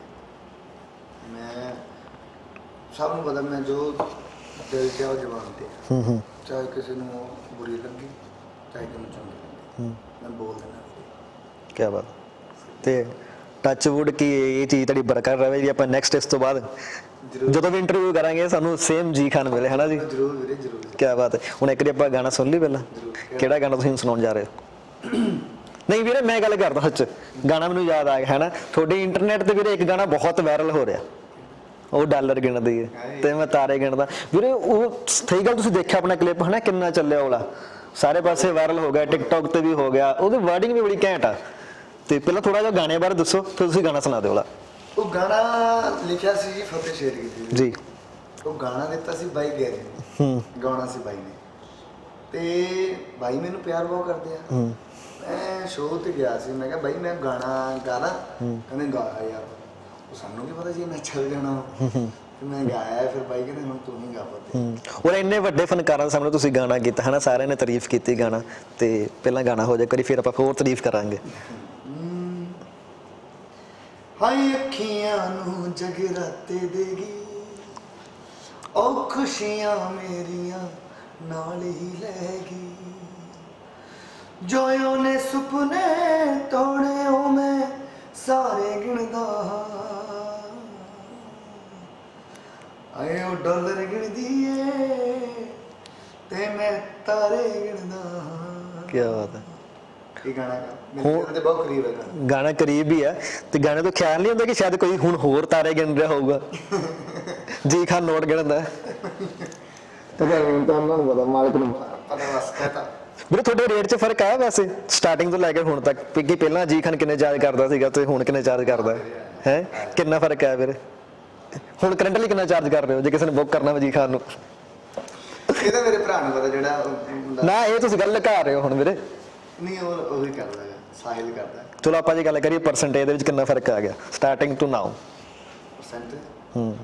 ਮੈਂ ਸਭ ਨੂੰ ਪਤਾ ਮੈਂ ਜੋ ਦਿਲ 'ਚ ਆ ਉਹ ਜ਼ੁਬਾਨ 'ਤੇ, ਚਾਹੇ ਕਿਸੇ ਨੂੰ ਉਹ ਬੁਰੀ ਲੱਗੀ ਚਾਹੇ ਕਿਨੂੰ ਚੰਗੀ ਲੱਗੀ, ਮੈਂ ਬੋਲ ਦੇਣਾ। ਕੀ ਬਾਤ। ਤੇ ਟੱਚ ਵੁੱਡ ਕੀ ਇਹ ਚੀਜ਼ ਤੁਹਾਡੀ ਬਰਕਰਾਰ ਰਹੇ ਜੀ, ਆਪਾਂ ਨੈਕਸਟ ਇਸ ਤੋਂ ਬਾਅਦ ਜਦੋਂ ਵੀ ਇੰਟਰਵਿਊ ਕਰਾਂਗੇ ਸਾਨੂੰ ਸੇਮ ਜੀ ਖਾਨ ਮਿਲੇ ਹਨਾ ਜੀ? ਜ਼ਰੂਰ ਵੀਰੇ ਜ਼ਰੂਰ। ਕੀ ਬਾਤ ਹੈ। ਹੁਣ ਇੱਕ ਵਾਰੀ ਆਪਾਂ ਗਾਣਾ ਸੁਣ ਲਈ ਪਹਿਲਾਂ, ਕਿਹੜਾ ਗਾਣਾ ਤੁਸੀਂ ਸੁਣਾਉਣ ਜਾ ਰਹੇ ਹੋ? ਨਹੀਂ ਵੀਰੇ ਮੈਂ ਗੱਲ ਕਰਦਾ ਸੱਚ, ਗਾਣਾ ਮੈਨੂੰ ਯਾਦ ਆ ਗਿਆ ਹੈ ਨਾ, ਤੁਹਾਡੇ ਇੰਟਰਨੈਟ ਤੇ ਵੀਰੇ ਇੱਕ ਗਾਣਾ ਬਹੁਤ ਵਾਇਰਲ ਹੋ ਰਿਹਾ, ਉਹ ਡਾਲਰ ਗਿਣਦੀ ਹੈ ਤੇ ਮੈਂ ਤਾਰੇ ਗਿਣਦਾ ਵੀਰੇ, ਉਹ ਸਹੀ ਗੱਲ ਤੁਸੀਂ ਦੇਖਿਆ ਆਪਣਾ ਕਲਿੱਪ ਹੈ ਨਾ ਕਿੰਨਾ ਚੱਲਿਆ ਉਹਲਾ, ਸਾਰੇ ਪਾਸੇ ਵਾਇਰਲ ਹੋ ਗਿਆ, ਟਿਕਟੌਕ ਤੇ ਵੀ ਹੋ ਗਿਆ, ਉਹਦੀ ਵਰਡਿੰਗ ਵੀ ਬੜੀ ਘੈਂਟ ਆ। ਤੇ ਪਹਿਲਾਂ ਥੋੜਾ ਜਿਹਾ ਗਾਣੇ ਬਾਰੇ ਦੱਸੋ ਫਿਰ ਤੁਸੀਂ ਗਾਣਾ ਸੁਣਾ ਦਿਓ ਉਹਲਾ। ਉਹ ਗਾਣਾ ਲਿਖਿਆ ਸੀ ਜੀ ਫਤਿਹ ਸ਼ੇਰ ਕੀਤੀ ਜੀ, ਉਹ ਗਾਣਾ ਦਿੱਤਾ ਸੀ ਬਾਈ ਗੈਰੀ ਨੇ, ਹੂੰ ਗਾਉਣਾ ਸੀ ਬਾਈ ਨੇ, ਤੇ ਬਾਈ ਮੈਨੂੰ ਪਿਆਰ ਬਹੁਤ ਕਰਦੇ ਆ। ਹੂੰ ਮੈਂ ਸ਼ੋਅ ਤੇ ਗਿਆ ਸੀ, ਮੈਂ ਕਿਹਾ ਬਾਈ ਮੈਂ ਗਾਣਾ ਗਾਣਾ, ਕਹਿੰਦੇ ਗਾ ਯਾਰ, ਉਹ ਸਾਨੂੰ ਕੀ ਪਤਾ ਜੀ ਮੈਂ ਚੱਲ ਜਾਣਾ, ਤੇ ਮੈਂ ਗਾਇਆ, ਫਿਰ ਬਾਈ ਕਹਿੰਦੇ ਹੁਣ ਤੂੰ ਹੀ ਗਾ ਪਾ। ਔਰ ਇੰਨੇ ਵੱਡੇ ਫਨਕਾਰਾਂ ਸਾਹਮਣੇ ਤੁਸੀਂ ਗਾਣਾ ਕੀਤਾ ਹਨਾ, ਸਾਰਿਆਂ ਨੇ ਤਾਰੀਫ ਕੀਤੀ ਗਾਣਾ, ਤੇ ਪਹਿਲਾਂ ਗਾਣਾ ਹੋ ਜਾਏ ਕਰੀ ਫਿਰ ਆਪਾਂ ਹੋਰ ਤਾਰੀਫ ਕਰਾਂਗੇ। ਹਾਏ ਅੱਖੀਆਂ ਨੂੰ ਜਗਰਾਤੇ ਦੇਗੀ, ਉਹ ਖੁਸ਼ੀਆਂ ਮੇਰੀਆਂ ਨਾਲ ਹੀ ਲੈ ਗਈ, ਜੋ ਉਹਨੇ ਸੁਪਨੇ ਤੋੜੇ ਉਹ ਮੈਂ ਸਾਰੇ ਗਿਣਦਾ, ਆਏ ਉਹ ਡਾਲਰ ਗਿਣਦੀ ਏ ਤੇ ਮੈਂ ਤਾਰੇ ਗਿਣਦਾ। ਕੀ ਬਾਤ ਹੈ। ਇਹ ਗਾਣਾ ਮੇਰੇ ਦਿਲ ਦੇ ਬਹੁਤ ਕਰੀਬ ਹੈ ਗਾਣਾ। ਗਾਣਾ ਕਰੀਬ ਹੀ ਹੈ, ਤੇ ਗਾਣੇ ਤੋਂ ਖਿਆਲ ਨਹੀਂ ਹੁੰਦਾ ਕਿ ਸ਼ਾਇਦ ਕੋਈ ਹੁਣ ਹੋਰ ਤਾਰੇ ਗਿਣ ਰਿਹਾ ਹੋਊਗਾ? ਜੀ ਖਾਨ ਨੋਟ ਗਿਣਦਾ ਹੈ ਤੇ ਉਹਨਾਂ ਨੂੰ ਪਤਾ, ਮਾਲਕ ਨੂੰ ਪਤਾ, ਪਤਾ ਬਸ ਕਹਤਾ ਵੀਰੇ ਤੁਹਾਡੇ ਰੇਟ 'ਚ ਫਰਕ ਆਇਆ ਵੈਸੇ ਸਟਾਰਟਿੰਗ ਤੋਂ ਲੈ ਕੇ ਹੁਣ ਤੱਕ ਕਿ ਪਹਿਲਾਂ ਜੀ ਖਾਨ ਕਿੰਨੇ ਚਾਰਜ ਕਰਦਾ ਸੀਗਾ ਤੇ ਹੁਣ ਕਿੰਨੇ ਚਾਰਜ ਕਰਦਾ ਹੈ ਕਿੰਨਾ ਫਰਕ ਆਇਆ ਵੀਰੇ ਹੁਣ ਕਰੰਟਲੀ ਕਿੰਨਾ ਚਾਰਜ ਕਰ ਰਹੇ ਹੋ ਜੇ ਕਿਸੇ ਨੇ ਬੁੱਕ ਕਰਨਾ ਵਾ ਜੀ ਖਾਨ ਨੂੰ ਇਹਦਾ ਮੇਰੇ ਭਰਾ ਨੂੰ ਪਤਾ ਜਿਹੜਾ ਨਾ ਇਹ ਤੁਸੀਂ ਗੱਲ ਲਗਾ ਰਹੇ ਹੋ ਹੁਣ ਵੀਰੇ ਨਹੀਂ ਉਹ ਉਹੀ ਕਰਦਾ ਹੈ ਸਾਹਿਲ ਕਰਦਾ ਚਲੋ ਆਪਾਂ ਜੇ ਗੱਲ ਕਰੀਏ ਪਰਸੈਂਟੇਜ ਦੇ ਵਿੱਚ ਕਿੰਨਾ ਫਰਕ ਆ ਗਿਆ ਸਟਾਰਟਿੰਗ ਟੂ ਨਾਓ ਪਰਸੈਂਟ ਹੂੰ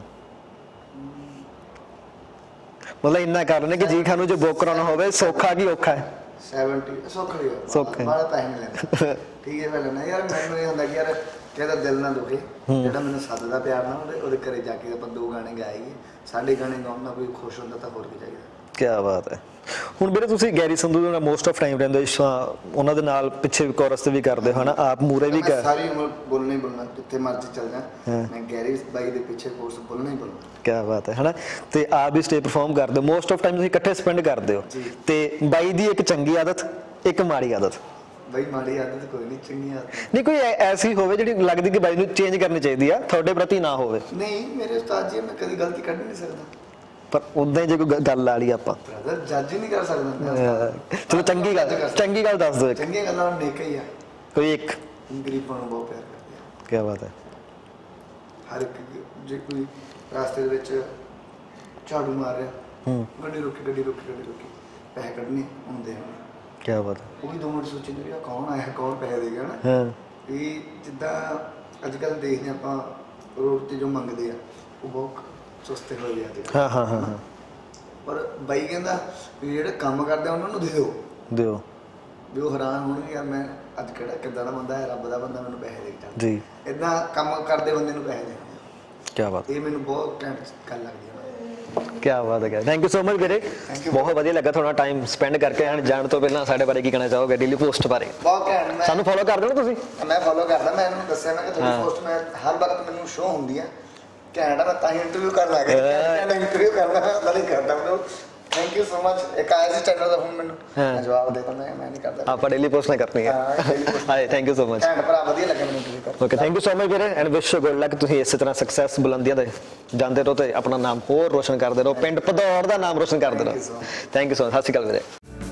ਮਤਲਬ ਇੰਨਾ ਕਰ ਰਹੇ ਕਿ ਜੀ ਖਾਨ ਨੂੰ ਜੇ ਬੁੱਕ ਕਰਾਉਣਾ ਹੋਵੇ ਸੌਖਾ ਕੀ ਔਖਾ ਹੈ ਸੈਵਨਟੀ ਸੌਖਾ ਹੀ ਸੌਖਾ ਬਾਹਲਾ ਪੈਸੇ ਨਹੀਂ ਲੈਂਦਾ ਠੀਕ ਹੈ ਫਿਰ ਨਾ ਯਾਰ ਮੈਨੂੰ ਇਹ ਹੁੰਦਾ ਕਿ ਯਾਰ ਕਿਹਦਾ ਦਿਲ ਨਾ ਦੁਖੇ ਜਿਹੜਾ ਮੈਨੂੰ ਸੱਦਦਾ ਪਿਆਰ ਨਾਲ ਉਹਦੇ ਉਹਦੇ ਘਰੇ ਜਾ ਕੇ ਆਪਾਂ ਦੋ ਗਾਣੇ ਗਾਈਏ ਸਾਡੇ ਗਾਣੇ ਗਾਉਣ ਨਾਲ ਕੋਈ ਖੁਸ਼ ਹੁੰਦਾ ਤਾਂ ਹੋਰ ਕੀ ਚਾਹੀਦਾ ਕੀ ਬਾਤ ਹੈ ਹੁਣ ਵੀਰੇ ਤੁਸੀਂ ਗੈਰੀ ਸੰਧੂ ਨਾਲ ਮੋਸਟ ਆਫ ਟਾਈਮ ਰਹਿੰਦੇ ਉਹਨਾਂ ਦੇ ਨਾਲ ਪਿੱਛੇ ਵੀ ਕੋਰਸ ਤੇ ਵੀ ਕਰਦੇ ਹੋ ਹਨਾ ਆਪ ਮੂਰੇ ਵੀ ਕਰ ਸਾਰੀ ਉਮਰ ਬੋਲਣਾ ਹੀ ਬੋਲਣਾ ਜਿੱਥੇ ਮਰਜ਼ੀ ਚੱਲ ਜਾ ਮੈਂ ਗੈਰੀ ਬਾਈ ਦੇ ਪਿੱਛੇ ਕੋਰਸ ਬੋਲਣਾ ਹੀ ਬੋਲਣਾ ਕੀ ਬਾਤ ਹੈ ਹਨਾ ਤੇ ਆਪ ਵੀ ਸਟੇਜ ਪਰਫਾਰਮ ਕਰਦੇ ਹੋ ਮੋਸਟ ਆਫ ਟਾਈਮ ਤੁਸੀਂ ਇਕੱਠੇ ਸਪੈਂਡ ਕਰਦੇ ਹੋ ਤੇ ਬਾਈ ਦੀ ਇੱਕ ਚੰਗੀ ਆਦਤ ਇੱਕ ਮਾੜੀ ਆਦਤ ਬਾਈ ਮਾੜੀ ਆਦਤ ਕੋਈ ਨਹੀਂ ਚੰਗੀ ਆਦਤ ਨਹੀਂ ਕੋਈ ਐਸੀ ਹੋਵੇ ਜਿਹੜੀ ਲੱਗਦੀ ਕਿ ਬਾਈ ਨੂੰ ਚੇਂਜ ਕਰਨੀ ਚਾਹੀਦੀ ਆ ਤੁਹਾਡੇ ਪ੍ਰਤੀ ਨਾ ਹੋਵੇ ਨਹੀਂ ਮੇਰੇ ਉਸਤਾਦ ਜੀ ਮੈਂ ਕਦੀ ਗਲਤੀ ਕੱਢ ਨਹੀਂ ਸਕਦਾ ਪਰ ਉਦਾਂ ਹੀ ਜੇ ਕੋਈ ਗੱਲ ਆ ਲਈ ਆਪਾਂ ਬ੍ਰਦਰ ਜੱਜ ਹੀ ਨਹੀਂ ਕਰ ਸਕਦਾ ਚਲੋ ਚੰਗੀ ਗੱਲ ਚੰਗੀ ਗੱਲ ਦੱਸ ਦਿਓ ਇੱਕ ਚੰਗੀਆਂ ਗੱਲਾਂ ਨੇਕ ਹੀ ਆ ਕੋਈ ਇੱਕ ਗਰੀਬਾਂ ਨੂੰ ਬਹੁਤ ਪਿਆਰ ਕਰਦੇ ਆ ਕੀ ਬਾਤ ਹੈ ਹਰ ਇੱਕ ਜੇ ਕੋਈ ਰਾਸਤੇ ਦੇ ਵਿੱਚ ਝਾੜੂ ਮਾਰ ਰਿਹਾ ਹੂੰ ਗੱਡੀ ਰੋਕੀ ਗੱਡੀ ਰੋਕੀ ਗੱਡੀ ਰੋਕੀ ਪੈਸੇ ਕੱਢਣੇ ਹੁੰਦੇ ਹਨ ਕੀ ਬਾਤ ਹੈ ਉਹ ਵੀ ਦੋ ਮਿੰਟ ਸੋਚੇ ਵੀ ਆ ਕੌਣ ਆਇਆ ਕੌਣ ਪੈਸੇ ਦੇ ਗਿਆ ਨਾ ਹਾਂ ਵੀ ਜਿੱਦਾਂ ਅੱਜ ਕੱਲ੍ਹ ਦੇਖਦੇ ਆਪਾਂ ਰੋਡ ਤੇ ਜੋ ਮੰਗਦੇ ਆ ਉਹ ਬਹੁਤ ਸਸਤੇ ਹੋ ਜਾਂਦੇ ਹਾਂ ਹਾਂ ਹਾਂ ਹਾਂ ਪਰ ਬਾਈ ਕਹਿੰਦਾ ਵੀ ਜਿਹੜੇ ਕੰਮ ਕਰਦੇ ਆ ਉਹਨਾਂ ਨੂੰ ਦੇ ਦਿਓ ਦਿਓ ਵੀ ਉਹ ਹੈਰਾਨ ਹੋਣਗੇ ਯਾਰ ਮੈਂ ਅੱਜ ਕਿਹੜਾ ਕਿੱਦਾਂ ਦਾ ਬੰਦਾ ਹੈ ਰੱਬ ਦਾ ਬੰਦਾ ਮੈਨੂੰ ਪੈਸੇ ਦੇ ਜਾਂਦਾ ਜੀ ਇਦਾਂ ਕੰਮ ਕਰਦੇ ਬੰਦੇ ਨੂੰ ਪੈਸੇ ਦੇਣੇ ਕੀ ਬਾਤ ਇਹ ਮੈਨੂੰ ਬਹੁਤ ਘੈਂਟ ਗੱਲ ਲੱਗਦੀ ਹੈ ਕੀ ਬਾਤ ਹੈ ਥੈਂਕ ਯੂ ਸੋ ਮਚ ਵੀਰੇ ਬਹੁਤ ਵਧੀਆ ਲੱਗਾ ਤੁਹਾਡਾ ਟਾਈਮ ਸਪੈਂਡ ਕਰਕੇ ਐਂਡ ਜਾਣ ਤੋਂ ਪਹਿਲਾਂ ਸਾਡੇ ਬਾਰੇ ਕੀ ਕਹਿਣਾ ਚਾਹੋਗੇ ਡੇਲੀ ਪੋਸਟ ਬਾਰੇ ਬਹੁਤ ਘੈਂਟ ਮੈਂ ਸਾਨੂੰ ਫੋਲੋ ਕਰਦੇ ਹੋ ਤੁਸੀਂ ਮੈਂ ਫੋਲੋ ਕਰਦਾ ਮੈਂ ਇਹਨੂੰ ਦੱਸਿਆ ਮੈਂ ਕਿ ਤੁਹਾਡੀ ਪੋਸਟ ਮੈਂ ਹਰ ਵਕਤ ਮੈਨੂੰ ਸ਼ੋ ਹੁੰਦੀ ਆ ਘੈਂਟ ਮੈਂ ਤਾਂ ਹੀ ਇੰਟਰਵਿਊ ਕਰਨ ਲੱਗ ਗਿਆ ਮੈਂ ਇੰਟਰਵਿਊ ਕਰਨਾ ਹੁੰਦਾ ਨਹੀਂ ਕਰਦਾ ਮੈਨੂੰ ਥੈਂਕ ਯੂ ਸੋ ਮਚ ਇੱਕ ਆਇਆ ਸੀ ਚੈਨਲ ਦਾ ਹੁਣ ਮੈਨੂੰ ਮੈਂ ਜਵਾਬ ਦੇ ਤਾ ਮੈਂ ਮੈਂ ਨਹੀਂ ਕਰਦਾ ਆਪਾਂ ਡੇਲੀ ਪੋਸਟ ਨਾ ਕਰਨੀ ਹੈ ਹਾਏ ਥੈਂਕ ਯੂ ਸੋ ਮਚ ਘੈਂਟ ਭਰਾ ਵਧੀਆ ਲੱਗਿਆ ਮੈਨੂੰ ਇੰਟਰਵਿਊ ਕਰਕੇ okay thank you so much ਵੀਰੇ and wish you good luck ਤੁਸੀਂ ਇਸੇ ਤਰ੍ਹਾਂ ਸਕਸੈਸ ਬੁਲੰਦੀਆਂ ਤੇ ਜਾਂਦੇ ਰਹੋ ਤੇ ਆਪਣਾ ਨਾਮ ਹੋਰ ਰੋਸ਼ਨ ਕਰਦੇ ਰਹੋ ਪਿੰਡ ਭਦੌੜ ਦਾ ਨਾਮ ਰੋਸ਼ਨ ਕਰਦੇ ਰਹੋ ਥੈਂਕ ਯੂ ਸੋ ਮਚ ਸਤਿ ਸ਼੍ਰੀ ਅਕਾਲ ਵੀਰੇ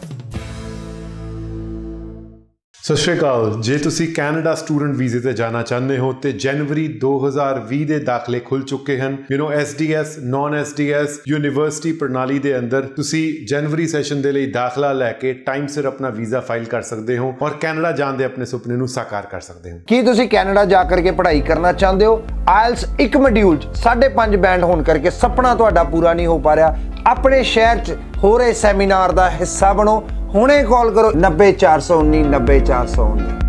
ਸਤਿ ਸ਼੍ਰੀ ਅਕਾਲ ਜੇ ਤੁਸੀਂ ਕੈਨੇਡਾ ਸਟੂਡੈਂਟ ਵੀਜ਼ੇ ਤੇ ਜਾਣਾ ਚਾਹੁੰਦੇ ਹੋ ਤੇ ਜਨਵਰੀ ਦੋ ਹਜ਼ਾਰ ਵੀਹ ਦੇ ਦਾਖਲੇ ਖੁੱਲ ਚੁੱਕੇ ਹਨ ਯੂ نو S D S non S D S university ਪ੍ਰਣਾਲੀ ਦੇ ਅੰਦਰ ਤੁਸੀਂ ਜਨਵਰੀ ਸੈਸ਼ਨ ਦੇ ਲਈ ਦਾਖਲਾ ਲੈ ਕੇ ਟਾਈਮ ਸਿਰ ਆਪਣਾ ਵੀਜ਼ਾ ਫਾਈਲ ਕਰ ਸਕਦੇ ਹੋ ਔਰ ਕੈਨੇਡਾ ਜਾਣ ਦੇ ਆਪਣੇ ਸੁਪਨੇ ਨੂੰ ਸਾਕਾਰ ਕਰ ਸਕਦੇ ਹੋ ਕੀ ਤੁਸੀਂ ਕੈਨੇਡਾ ਜਾ ਕਰਕੇ ਪੜ੍ਹਾਈ ਕਰਨਾ ਚਾਹੁੰਦੇ ਹੋ ਆਇਲਸ ਇੱਕ ਮੋਡਿਊਲ ਚ ਸਾਢੇ ਪੰਜ ਬੈਂਡ ਹੋਣ ਕਰਕੇ ਸੁਪਨਾ ਤੁਹਾਡਾ ਪੂਰਾ ਨਹੀਂ ਹੋ ਪਾ ਰਿਹਾ ਆਪਣੇ ਸ਼ਹਿਰ ਚ ਹੋ ਰਹੇ ਸੈਮੀਨਾਰ ਦਾ ਹਿੱਸਾ ਬਣੋ ਹੁਣੇ ਕਾਲ ਕਰੋ ਨੱਬੇ ਚਾਰ ਸੌ ਉੱਨੀ ਨੱਬੇ ਚਾਰ ਸੌ ਉੱਨੀ